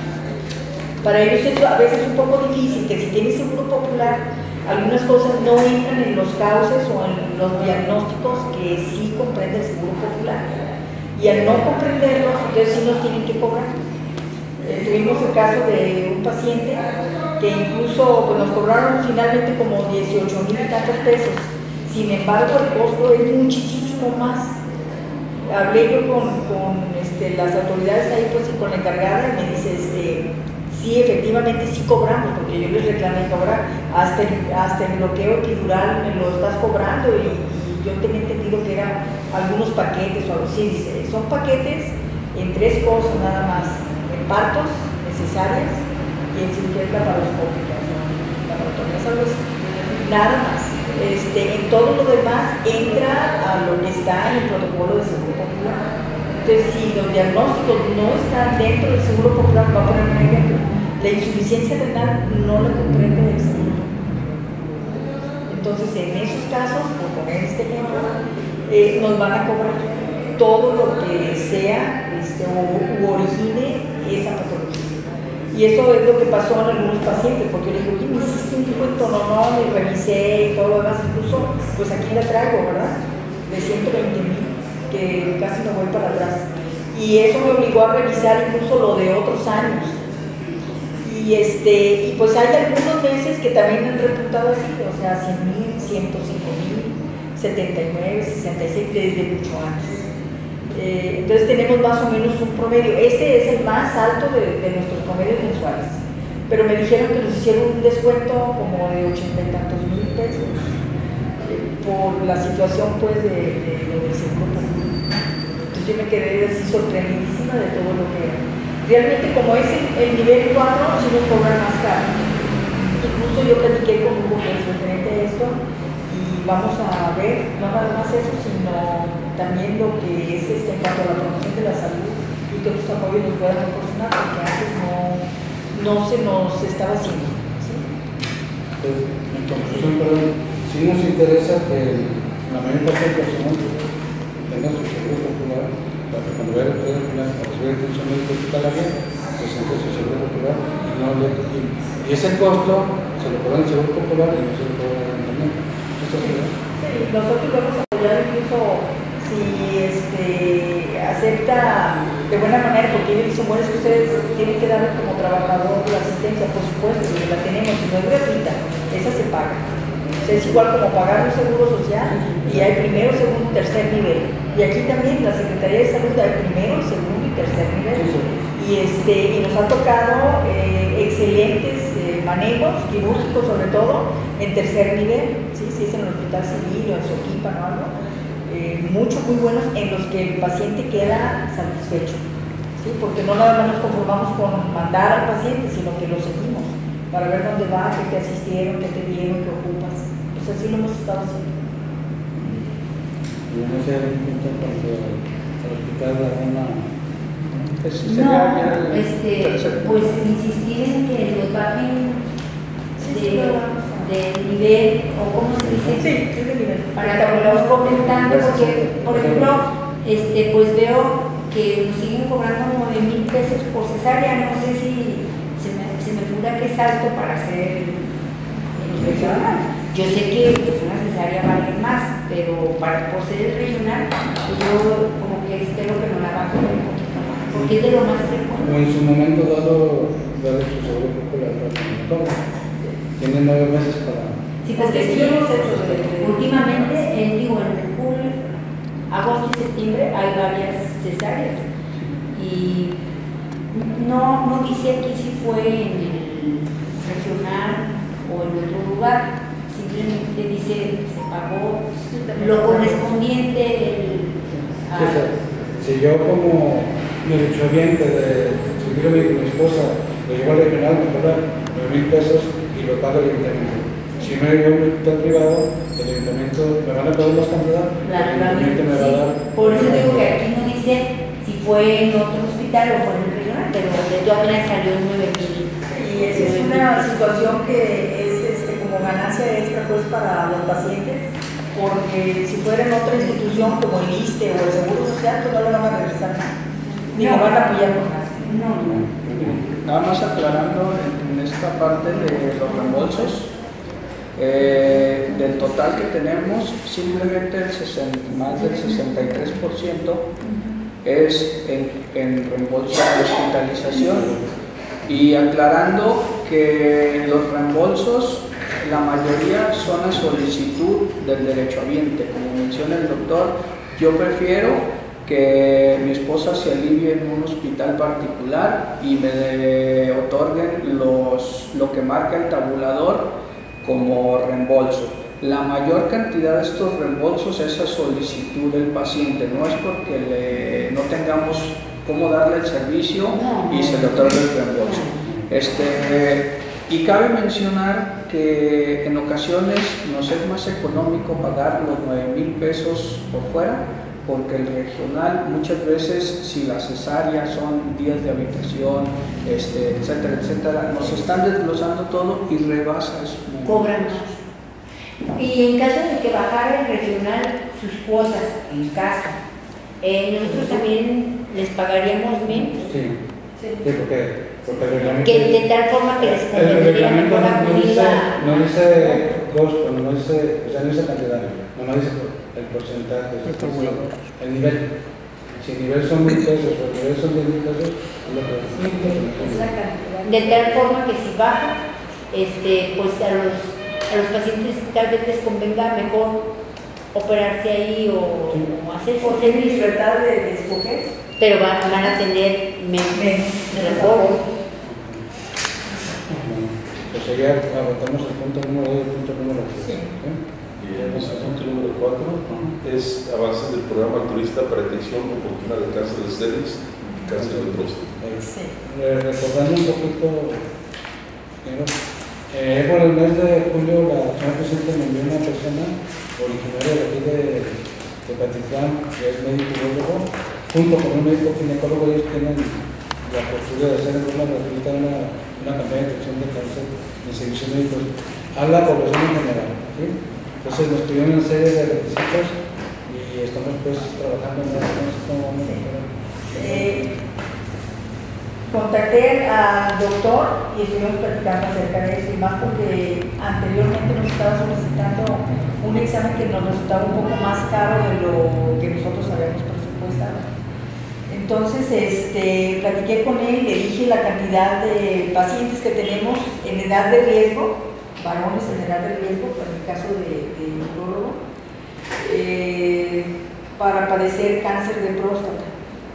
para ellos es a veces un poco difícil que si tienes seguro popular, algunas cosas no entran en los cauces o en los diagnósticos que sí comprende el seguro popular. Y al no comprenderlos, entonces sí nos tienen que cobrar. Eh, tuvimos el caso de un paciente que incluso pues, nos cobraron finalmente como dieciocho mil y tantos pesos. Sin embargo, el costo es muchísimo más. Hablé yo con, con este, las autoridades ahí, pues, y con la encargada, y me dice, este, sí, efectivamente sí cobramos, porque yo les reclamé cobrar, hasta el, hasta el bloqueo epidural me lo estás cobrando, y, y yo tenía entendido que eran algunos paquetes o algo así. Dice, son paquetes en tres cosas nada más, en partos, necesarias, y en cirugías laparoscópicas, laparotomías, algo así, nada más. Este, en todo lo demás entra a lo que está en el protocolo de seguro popular. Entonces, si los diagnósticos no están dentro del seguro popular, voy a poner un ejemplo, la insuficiencia renal no la comprende el seguro. Entonces, en esos casos, por poner este ejemplo, eh, nos van a cobrar todo lo que sea este, o u origine esa patología. Y eso es lo que pasó en algunos pacientes, porque yo le dije, oye, me hiciste un cuento, no, no, y revisé y todo lo demás, incluso, pues aquí la traigo, ¿verdad? De ciento veinte mil, que casi me voy para atrás. Y eso me obligó a revisar incluso lo de otros años. Y, este, y pues hay algunos meses que también han reputado así, o sea, cien mil, ciento cinco mil, setenta y nueve, sesenta y seis, desde mucho antes. Eh, entonces tenemos más o menos un promedio. Este es el más alto de, de nuestros promedios mensuales, pero me dijeron que nos hicieron un descuento como de ochenta y tantos mil pesos eh, por la situación pues de, de, de del seguro público. Entonces yo me quedé así sorprendidísima de todo lo que era. Realmente como es el, el nivel cuatro, sí nos cobran más caro. Incluso yo platiqué con Hugo que es referente a esto, y vamos a ver no nada más eso, sino también lo que es este, en cuanto a la promoción de la salud y que otros apoyos nos puedan proporcionar, porque antes no, no se nos estaba haciendo. ¿Sí? Pues, en conclusión, perdón, sí nos interesa que la mayor parte del personal tenga su seguro popular, para que cuando vaya a la recibir atención médica hospitalaria, presente su seguro popular, y, no le, y, y ese costo se lo cobran el seguro popular y no se lo cobran el ayuntamiento. ¿Eso es verdad? Sí, nosotros vamos a apoyar incluso si este, acepta de buena manera, porque ellos dicen, bueno, es que ustedes tienen que darle como trabajador la asistencia, por supuesto, y la tenemos, y no es gratuita, esa se paga. pues es igual como pagar un seguro social y hay primero, segundo y tercer nivel. Y aquí también la Secretaría de Salud hay primero, segundo y tercer nivel. Y, este, y nos ha tocado eh, excelentes eh, manejos quirúrgicos, sobre todo en tercer nivel, ¿sí? Si es en el hospital civil o en Soquipan o algo, eh, muchos muy buenos en los que el paciente queda satisfecho, ¿sí? Porque no nada más nos conformamos con mandar al paciente, sino que lo seguimos para ver dónde va, qué te asistieron, qué te dieron, qué ocupas. Pues así lo hemos estado haciendo. Yo no sé, algún punto cuando al hospital alguna. Pues sí, No, sería ya el este, tercer pues punto. insistir en que los bajen Sí, de, sí, lo vamos a- de nivel, o cómo se dice, Sí, es de nivel. para que lo vamos comentando, porque, por ejemplo, este, pues veo que nos siguen cobrando nueve mil pesos por cesárea. No sé si se me, se me figura que es alto para hacer el regional. Yo sé que pues, una cesárea vale más, pero para, por ser el regional, pues yo como que espero que no la bajen un poquito más, porque es de lo más O frecuente. en su momento dado, dado su seguro popular para todo. Tienen nueve meses para. Sí, Porque porque sí sí, lo hemos hecho desde- últimamente, en, digo, en julio, agosto y septiembre hay varias cesáreas. Y no, no dice aquí si fue en el regional o en otro lugar, simplemente dice que se pagó lo correspondiente el, a- Sí, sí. Si yo como derechohabiente de seguirme con mi esposa, lo llevo al regional, me cobra nueve mil pesos y lo paga el ayuntamiento. Si no hay un hospital privado, el ayuntamiento me van a pagar más cantidad, la el ayuntamiento me va a dar. sí. Por eso digo que aquí no dice si fue en otro hospital o fue en el regional, pero de todas maneras salió en nueve mil. Y esa es una situación que es este, como ganancia extra pues para los pacientes, porque si fuera en otra institución como el ISSSTE o el Seguro Social, pues no le van a regresar nada, ni lo van a apoyar con nada. No, no. Nada más aclarando en, en esta parte de los reembolsos, eh, del total que tenemos, simplemente el sesenta, más del sesenta y tres por ciento es en, en reembolso de hospitalización. Y aclarando que los reembolsos, la mayoría son a solicitud del derechohabiente. Como menciona el doctor, yo prefiero que mi esposa se alivie en un hospital particular y me de- otorguen los, lo que marca el tabulador como reembolso. La mayor cantidad de estos reembolsos es a solicitud del paciente, no es porque le, no tengamos cómo darle el servicio y se le otorga el reembolso. Este, y cabe mencionar que en ocasiones nos es más económico pagar los nueve mil pesos por fuera, porque el regional muchas veces, si las cesáreas son días de habitación, este, etcétera, etcétera, nos están desglosando todo y rebasa eso. Cobran más. Y en caso de que bajara el regional sus cosas en casa, eh, nosotros también les pagaríamos menos. Sí, sí, porque, porque el reglamento. Que de tal forma que les el convendría reglamento mejor no acudir dice, a. no dice costo, no dice, o sea, no dice cantidad, no dice el porcentaje, El tabulador. el nivel. Si el nivel son mil pesos o el nivel son diez mil pesos, es lo que Es la cantidad. De tal forma que si baja, este, pues a los, a los pacientes tal vez les convenga mejor operarse ahí o, o hacer O su tienen servicio, libertad de, de escoger. pero van, van a tener menos Menos. reembolso. Pues sería, agotamos el punto número dos, el punto número tres. Y el punto número cuatro es avances del programa turista para detección oportuna de cáncer de cervix y cáncer de próstata. Sí. Eh, recordando un poquito, primero, eh, por el mes de julio la señora presidenta me envió una persona originaria de aquí de, de Patitlán, que es médico biólogo, junto con un médico ginecólogo. Ellos tienen la postura de hacer una gratuita una, una campaña de detección de cáncer en servicios médicos a la población en general, ¿sí? Entonces nos pidieron una serie de requisitos y estamos pues trabajando en eso, no sé cómo vamos a hacer. Eh, contacté al doctor y estuvimos platicando acerca de eso, y más porque anteriormente nos estaba solicitando un examen que nos resultaba un poco más caro de lo que nosotros habíamos presupuestado. Entonces, este, platiqué con él, le dije la cantidad de pacientes que tenemos en edad de riesgo varones en edad de riesgo, en el caso de, de urólogo, eh, para padecer cáncer de próstata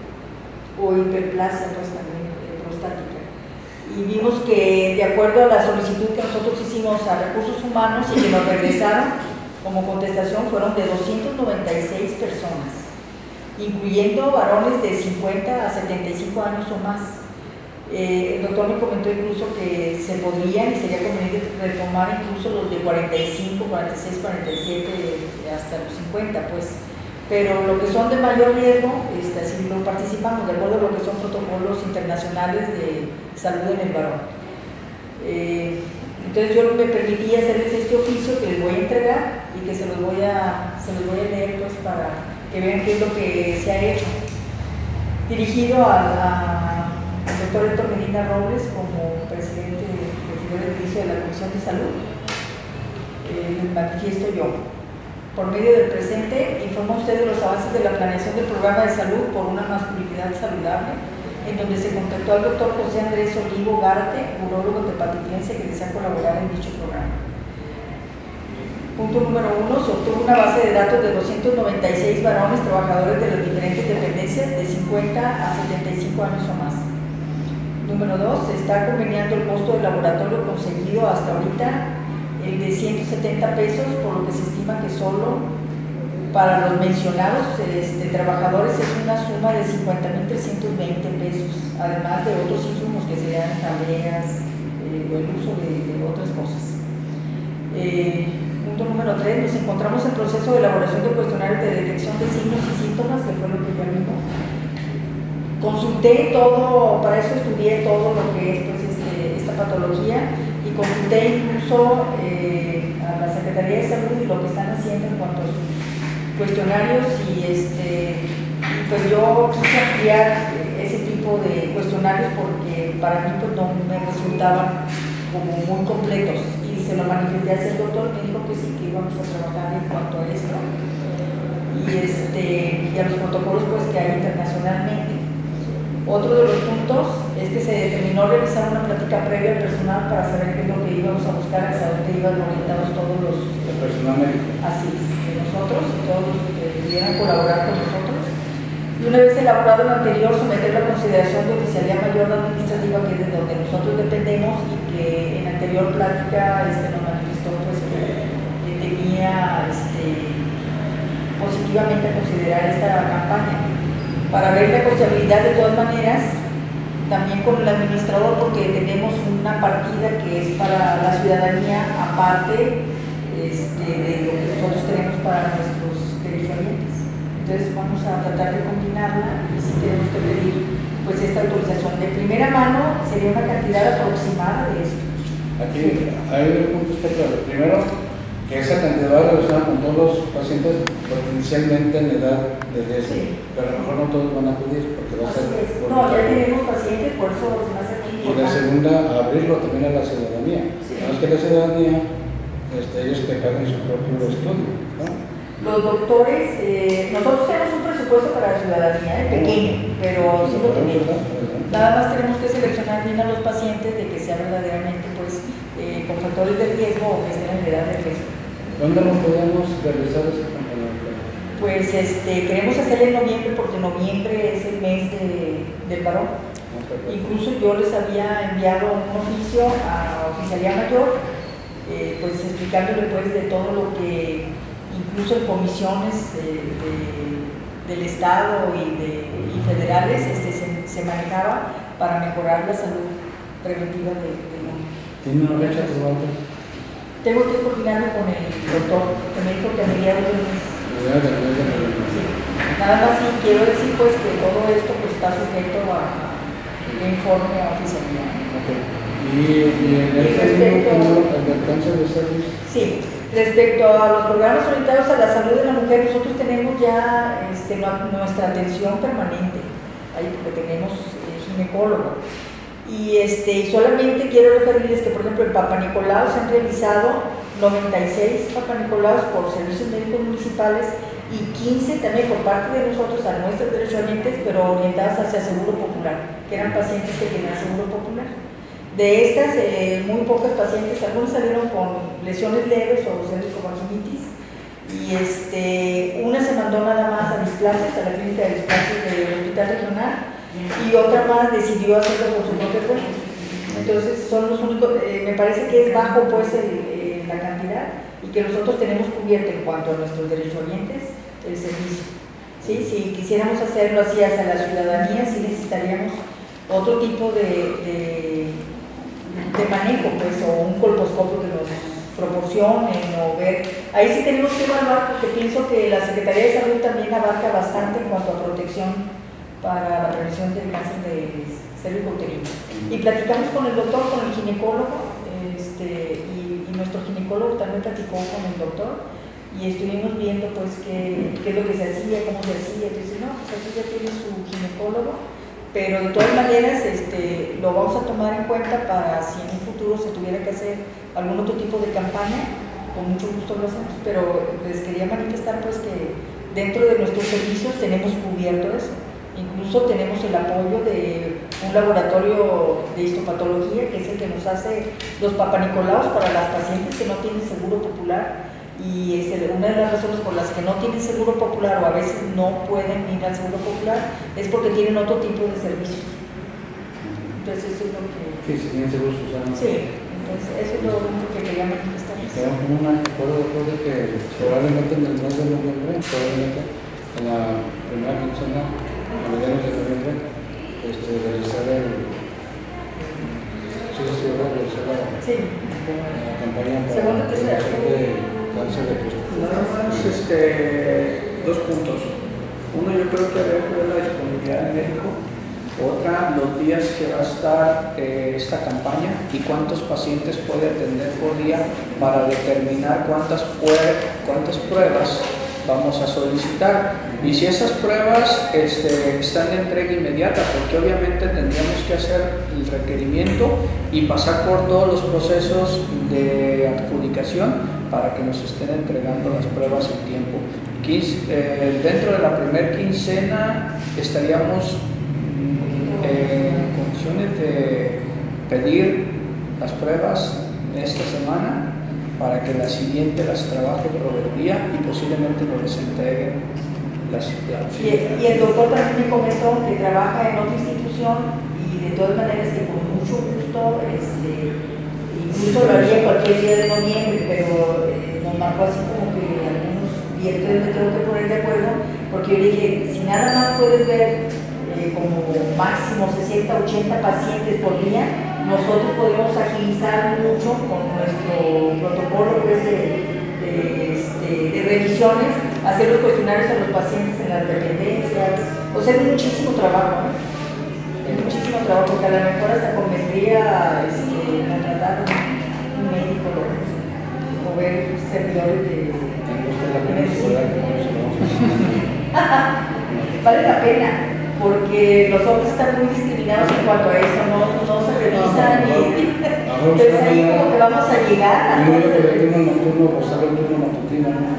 o hiperplasia pues también eh, prostática. Y vimos que de acuerdo a la solicitud que nosotros hicimos a Recursos Humanos y que nos regresaron como contestación, fueron de doscientas noventa y seis personas, incluyendo varones de cincuenta a setenta y cinco años o más. Eh, el doctor me comentó incluso que se podrían y sería conveniente retomar incluso los de cuarenta y cinco, cuarenta y seis, cuarenta y siete hasta los cincuenta, pues. Pero lo que son de mayor riesgo, este, así lo participamos de acuerdo a lo que son protocolos internacionales de salud en el varón. Eh, entonces yo me permití hacerles este oficio que les voy a entregar y que se los voy a, se los voy a leer pues para que vean qué es lo que se ha hecho. Dirigido a, a el doctor Héctor Medina Robles como presidente regidor edilicio de la Comisión de Salud, eh, manifiesto yo. Por medio del presente, informo a ustedes los avances de la planeación del programa de salud por una masculinidad saludable, en donde se contactó al doctor José Andrés Olivo Garte, urólogo tepatitense, que desea colaborar en dicho programa. Punto número uno, se obtuvo una base de datos de doscientos noventa y seis varones trabajadores de las diferentes dependencias de cincuenta a setenta y cinco años o más. Número dos, se está conveniando el costo del laboratorio conseguido hasta ahorita, el de ciento setenta pesos, por lo que se estima que solo para los mencionados este, trabajadores es una suma de cincuenta mil trescientos veinte pesos, además de otros insumos que serían tareas eh, o el uso de, de otras cosas. Eh, punto número tres, nos encontramos en proceso de elaboración de cuestionarios de detección de signos y síntomas, que fue lo que ya vimos. Consulté todo, para eso estudié todo lo que es pues, este, esta patología, y consulté incluso eh, a la Secretaría de Salud y lo que están haciendo en cuanto a sus cuestionarios, y, este, y pues yo quise ampliar ese tipo de cuestionarios porque para mí pues, no me resultaban como muy completos, y se lo manifesté hacia el doctor, me dijo que sí, que íbamos a trabajar en cuanto a esto y, este, y a los protocolos pues, que hay internacionalmente. Otro de los puntos es que se determinó realizar una plática previa al personal para saber qué es lo que íbamos a buscar, hacia dónde iban orientados todos los... El personal médico. Así es, de nosotros y todos los que pudieran colaborar con nosotros. Y una vez elaborado lo anterior, someterlo a consideración de Oficialía Mayor Administrativa, que es de donde nosotros dependemos, y que en anterior plática este, nos manifestó pues, que, que tenía este, positivamente a considerar esta campaña. Para ver la costeabilidad, de todas maneras, también con el administrador, porque tenemos una partida que es para la ciudadanía aparte este, de lo que nosotros tenemos para nuestros derechohabientes. Entonces vamos a tratar de combinarla, y si tenemos que pedir pues esta autorización de primera mano, sería una cantidad aproximada de esto. Aquí hay un punto especial. Primero, que esa cantidad va relacionada con todos los pacientes potencialmente en edad de riesgo, sí. Pero a lo mejor no todos van a acudir porque va a ser... No, ya tenemos pacientes, por eso se me hace muy importante. Y la segunda, abrirlo también a la ciudadanía. Sí. No es que la ciudadanía, este, ellos que paguen su propio estudio, ¿no? Los doctores, eh, nosotros tenemos un presupuesto para la ciudadanía, ¿eh? Pequeño, pero sí lo tenemos. Nada más tenemos que seleccionar bien a los pacientes de que sean verdaderamente pues, eh, con factores de riesgo o que estén en edad de riesgo. ¿Cuándo nos podemos realizar esa campaña? Pues este, queremos hacerlo en noviembre, porque noviembre es el mes de, del varón. Okay. Incluso yo les había enviado un oficio a Oficialía Mayor, eh, pues explicándole pues de todo lo que, incluso en comisiones de, de, del Estado y, de, y federales, este, se, se manejaba para mejorar la salud preventiva del mundo. ¿Tiene una fecha probable? Tengo que coordinarme con el doctor, que me dijo que a mediados de mes. Sí. Nada más sí quiero decir pues que todo esto pues, está sujeto a informe a oficialidad. Okay. ¿Y, y en el respecto al cáncer de cervix? Sí, respecto a los programas orientados a la salud de la mujer, nosotros tenemos ya este, nuestra atención permanente, ahí porque tenemos eh, ginecólogo. Y este, solamente quiero referirles que, por ejemplo, en Papa Nicolau se han realizado noventa y seis Papa Nicolaus por servicios médicos municipales y quince también por parte de nosotros a nuestros derechohabientes, pero orientadas hacia Seguro Popular, que eran pacientes que tenían Seguro Popular. De estas, eh, muy pocos pacientes, algunos salieron con lesiones leves o cervicovaginitis, y este, una se mandó nada más a displasias, a la clínica de displasias del hospital regional, y otra más decidió hacerlo por su propia cuenta. Entonces son los únicos, eh, me parece que es bajo pues el, eh, la cantidad, y que nosotros tenemos cubierto en cuanto a nuestros derechohabientes el servicio. ¿Sí? Si quisiéramos hacerlo así hacia la ciudadanía, sí necesitaríamos otro tipo de, de, de manejo, pues, o un colposcopio que nos proporcionen, o ver. Ahí sí tenemos que evaluar, porque pienso que la Secretaría de Salud también abarca bastante en cuanto a protección para la prevención del cáncer de cervicouterino. Y platicamos con el doctor, con el ginecólogo, este, y, y nuestro ginecólogo también platicó con el doctor, y estuvimos viendo pues qué, qué es lo que se hacía, cómo se hacía. Entonces, no, pues aquí ya tiene su ginecólogo, pero de todas maneras este, lo vamos a tomar en cuenta para si en un futuro se tuviera que hacer algún otro tipo de campaña, con mucho gusto lo hacemos, pero les quería manifestar pues que dentro de nuestros servicios tenemos cubierto eso. Incluso tenemos el apoyo de un laboratorio de histopatología, que es el que nos hace los papanicolaos para las pacientes que no tienen seguro popular. Y es una de las razones por las que no tienen seguro popular o a veces no pueden ir al seguro popular es porque tienen otro tipo de servicios. Entonces eso es lo que... Sí, si tienen seguro social. Sí, entonces eso es lo único que quería manifestar. Quedamos con un acuerdo después de que probablemente en el mes de noviembre, probablemente en la primera quincena, a mediados de noviembre, este, realizar el... Sí, sí, realizar la, sí. la campaña para Segunda, tercera. cáncer de próstata. Nada más este, dos puntos. Uno, yo creo que debe ver la disponibilidad del médico. Otra, los días que va a estar eh, esta campaña y cuántos pacientes puede atender por día para determinar cuántas, puede, cuántas pruebas vamos a solicitar. Y si esas pruebas este, están de entrega inmediata, porque obviamente tendríamos que hacer el requerimiento y pasar por todos los procesos de adjudicación para que nos estén entregando las pruebas en tiempo. Quince, eh, dentro de la primera quincena estaríamos eh, en condiciones de pedir las pruebas esta semana para que la siguiente las trabaje proveeduría y posiblemente nos les entreguen las, las y, y el doctor también me comentó que trabaja en otra institución y de todas maneras que con mucho gusto este, incluso lo haría cualquier día de noviembre, pero eh, nos marcó así como que algunos días me tengo que poner de acuerdo, porque yo dije, si nada más puedes ver eh, como máximo sesenta, ochenta pacientes por día, nosotros podemos agilizar mucho con nuestro protocolo pues, de, de, este, de revisiones, hacer los cuestionarios a los pacientes en las dependencias, o sea, es muchísimo trabajo, ¿no? Es muchísimo trabajo, porque a lo mejor hasta convendría este, contratar un médico o ver servidores de, de medicina. Vale la pena, porque los hombres están muy discriminados en cuanto a eso, no, no se revisan y entonces ahí como que vamos a llegar a... Yo creo que el turno nocturno o sale un turno matutino, ¿no?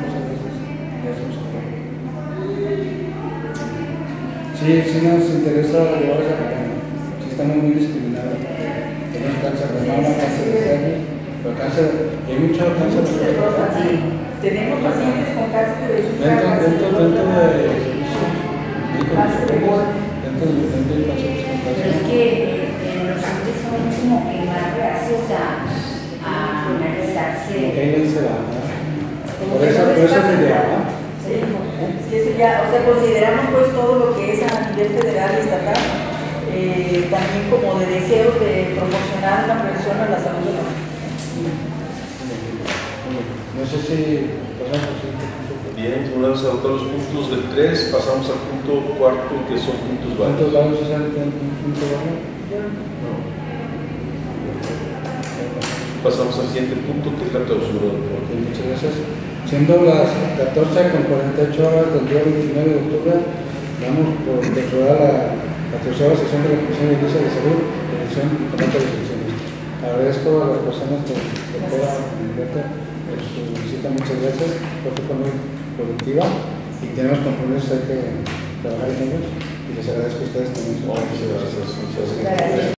Sí, sí nos interesa llevar esa campaña. Sí estamos muy discriminados. Tenemos cáncer de mama, cáncer de seno, pero cáncer, hay mucho cáncer de próstata. Tenemos pacientes con cáncer de Dentro, dentro, dentro de cáncer de bol. Dentro de dentro de pacientes con Pero cáncer. es que eh, los hombres son como que más reacios a, a analizarse. Ok, ahí se va, ¿no? Como Por que eso, no por les eso pasa se lleva, nada. ¿no? Sí, sí, eso ya, o sea, consideramos pues todo lo que es a nivel federal y estatal, eh, también como de deseo de proporcionar una prevención a la salud de la mujer. No sé si pasamos al siguiente punto. Bien, una vez agotados los puntos del tres, pasamos al punto cuarto, que son puntos ¿Cuántos válidos. vamos a hacer en un punto bajo? Pasamos al siguiente punto, que es la clausura del Ok, programa. muchas gracias. Siendo las catorce con cuarenta y ocho horas del día veintinueve de octubre, damos por declarar la, la tercera sesión de la Comisión de Iglesia de Salud, Prevención y Combate de Infecciones. Agradezco a las personas que que puedan Humberto por su visita, muchas gracias, creo que fue muy productiva y tenemos compromisos, hay que trabajar en ellos y les agradezco a ustedes también. Muchas gracias. Muchas gracias. Gracias.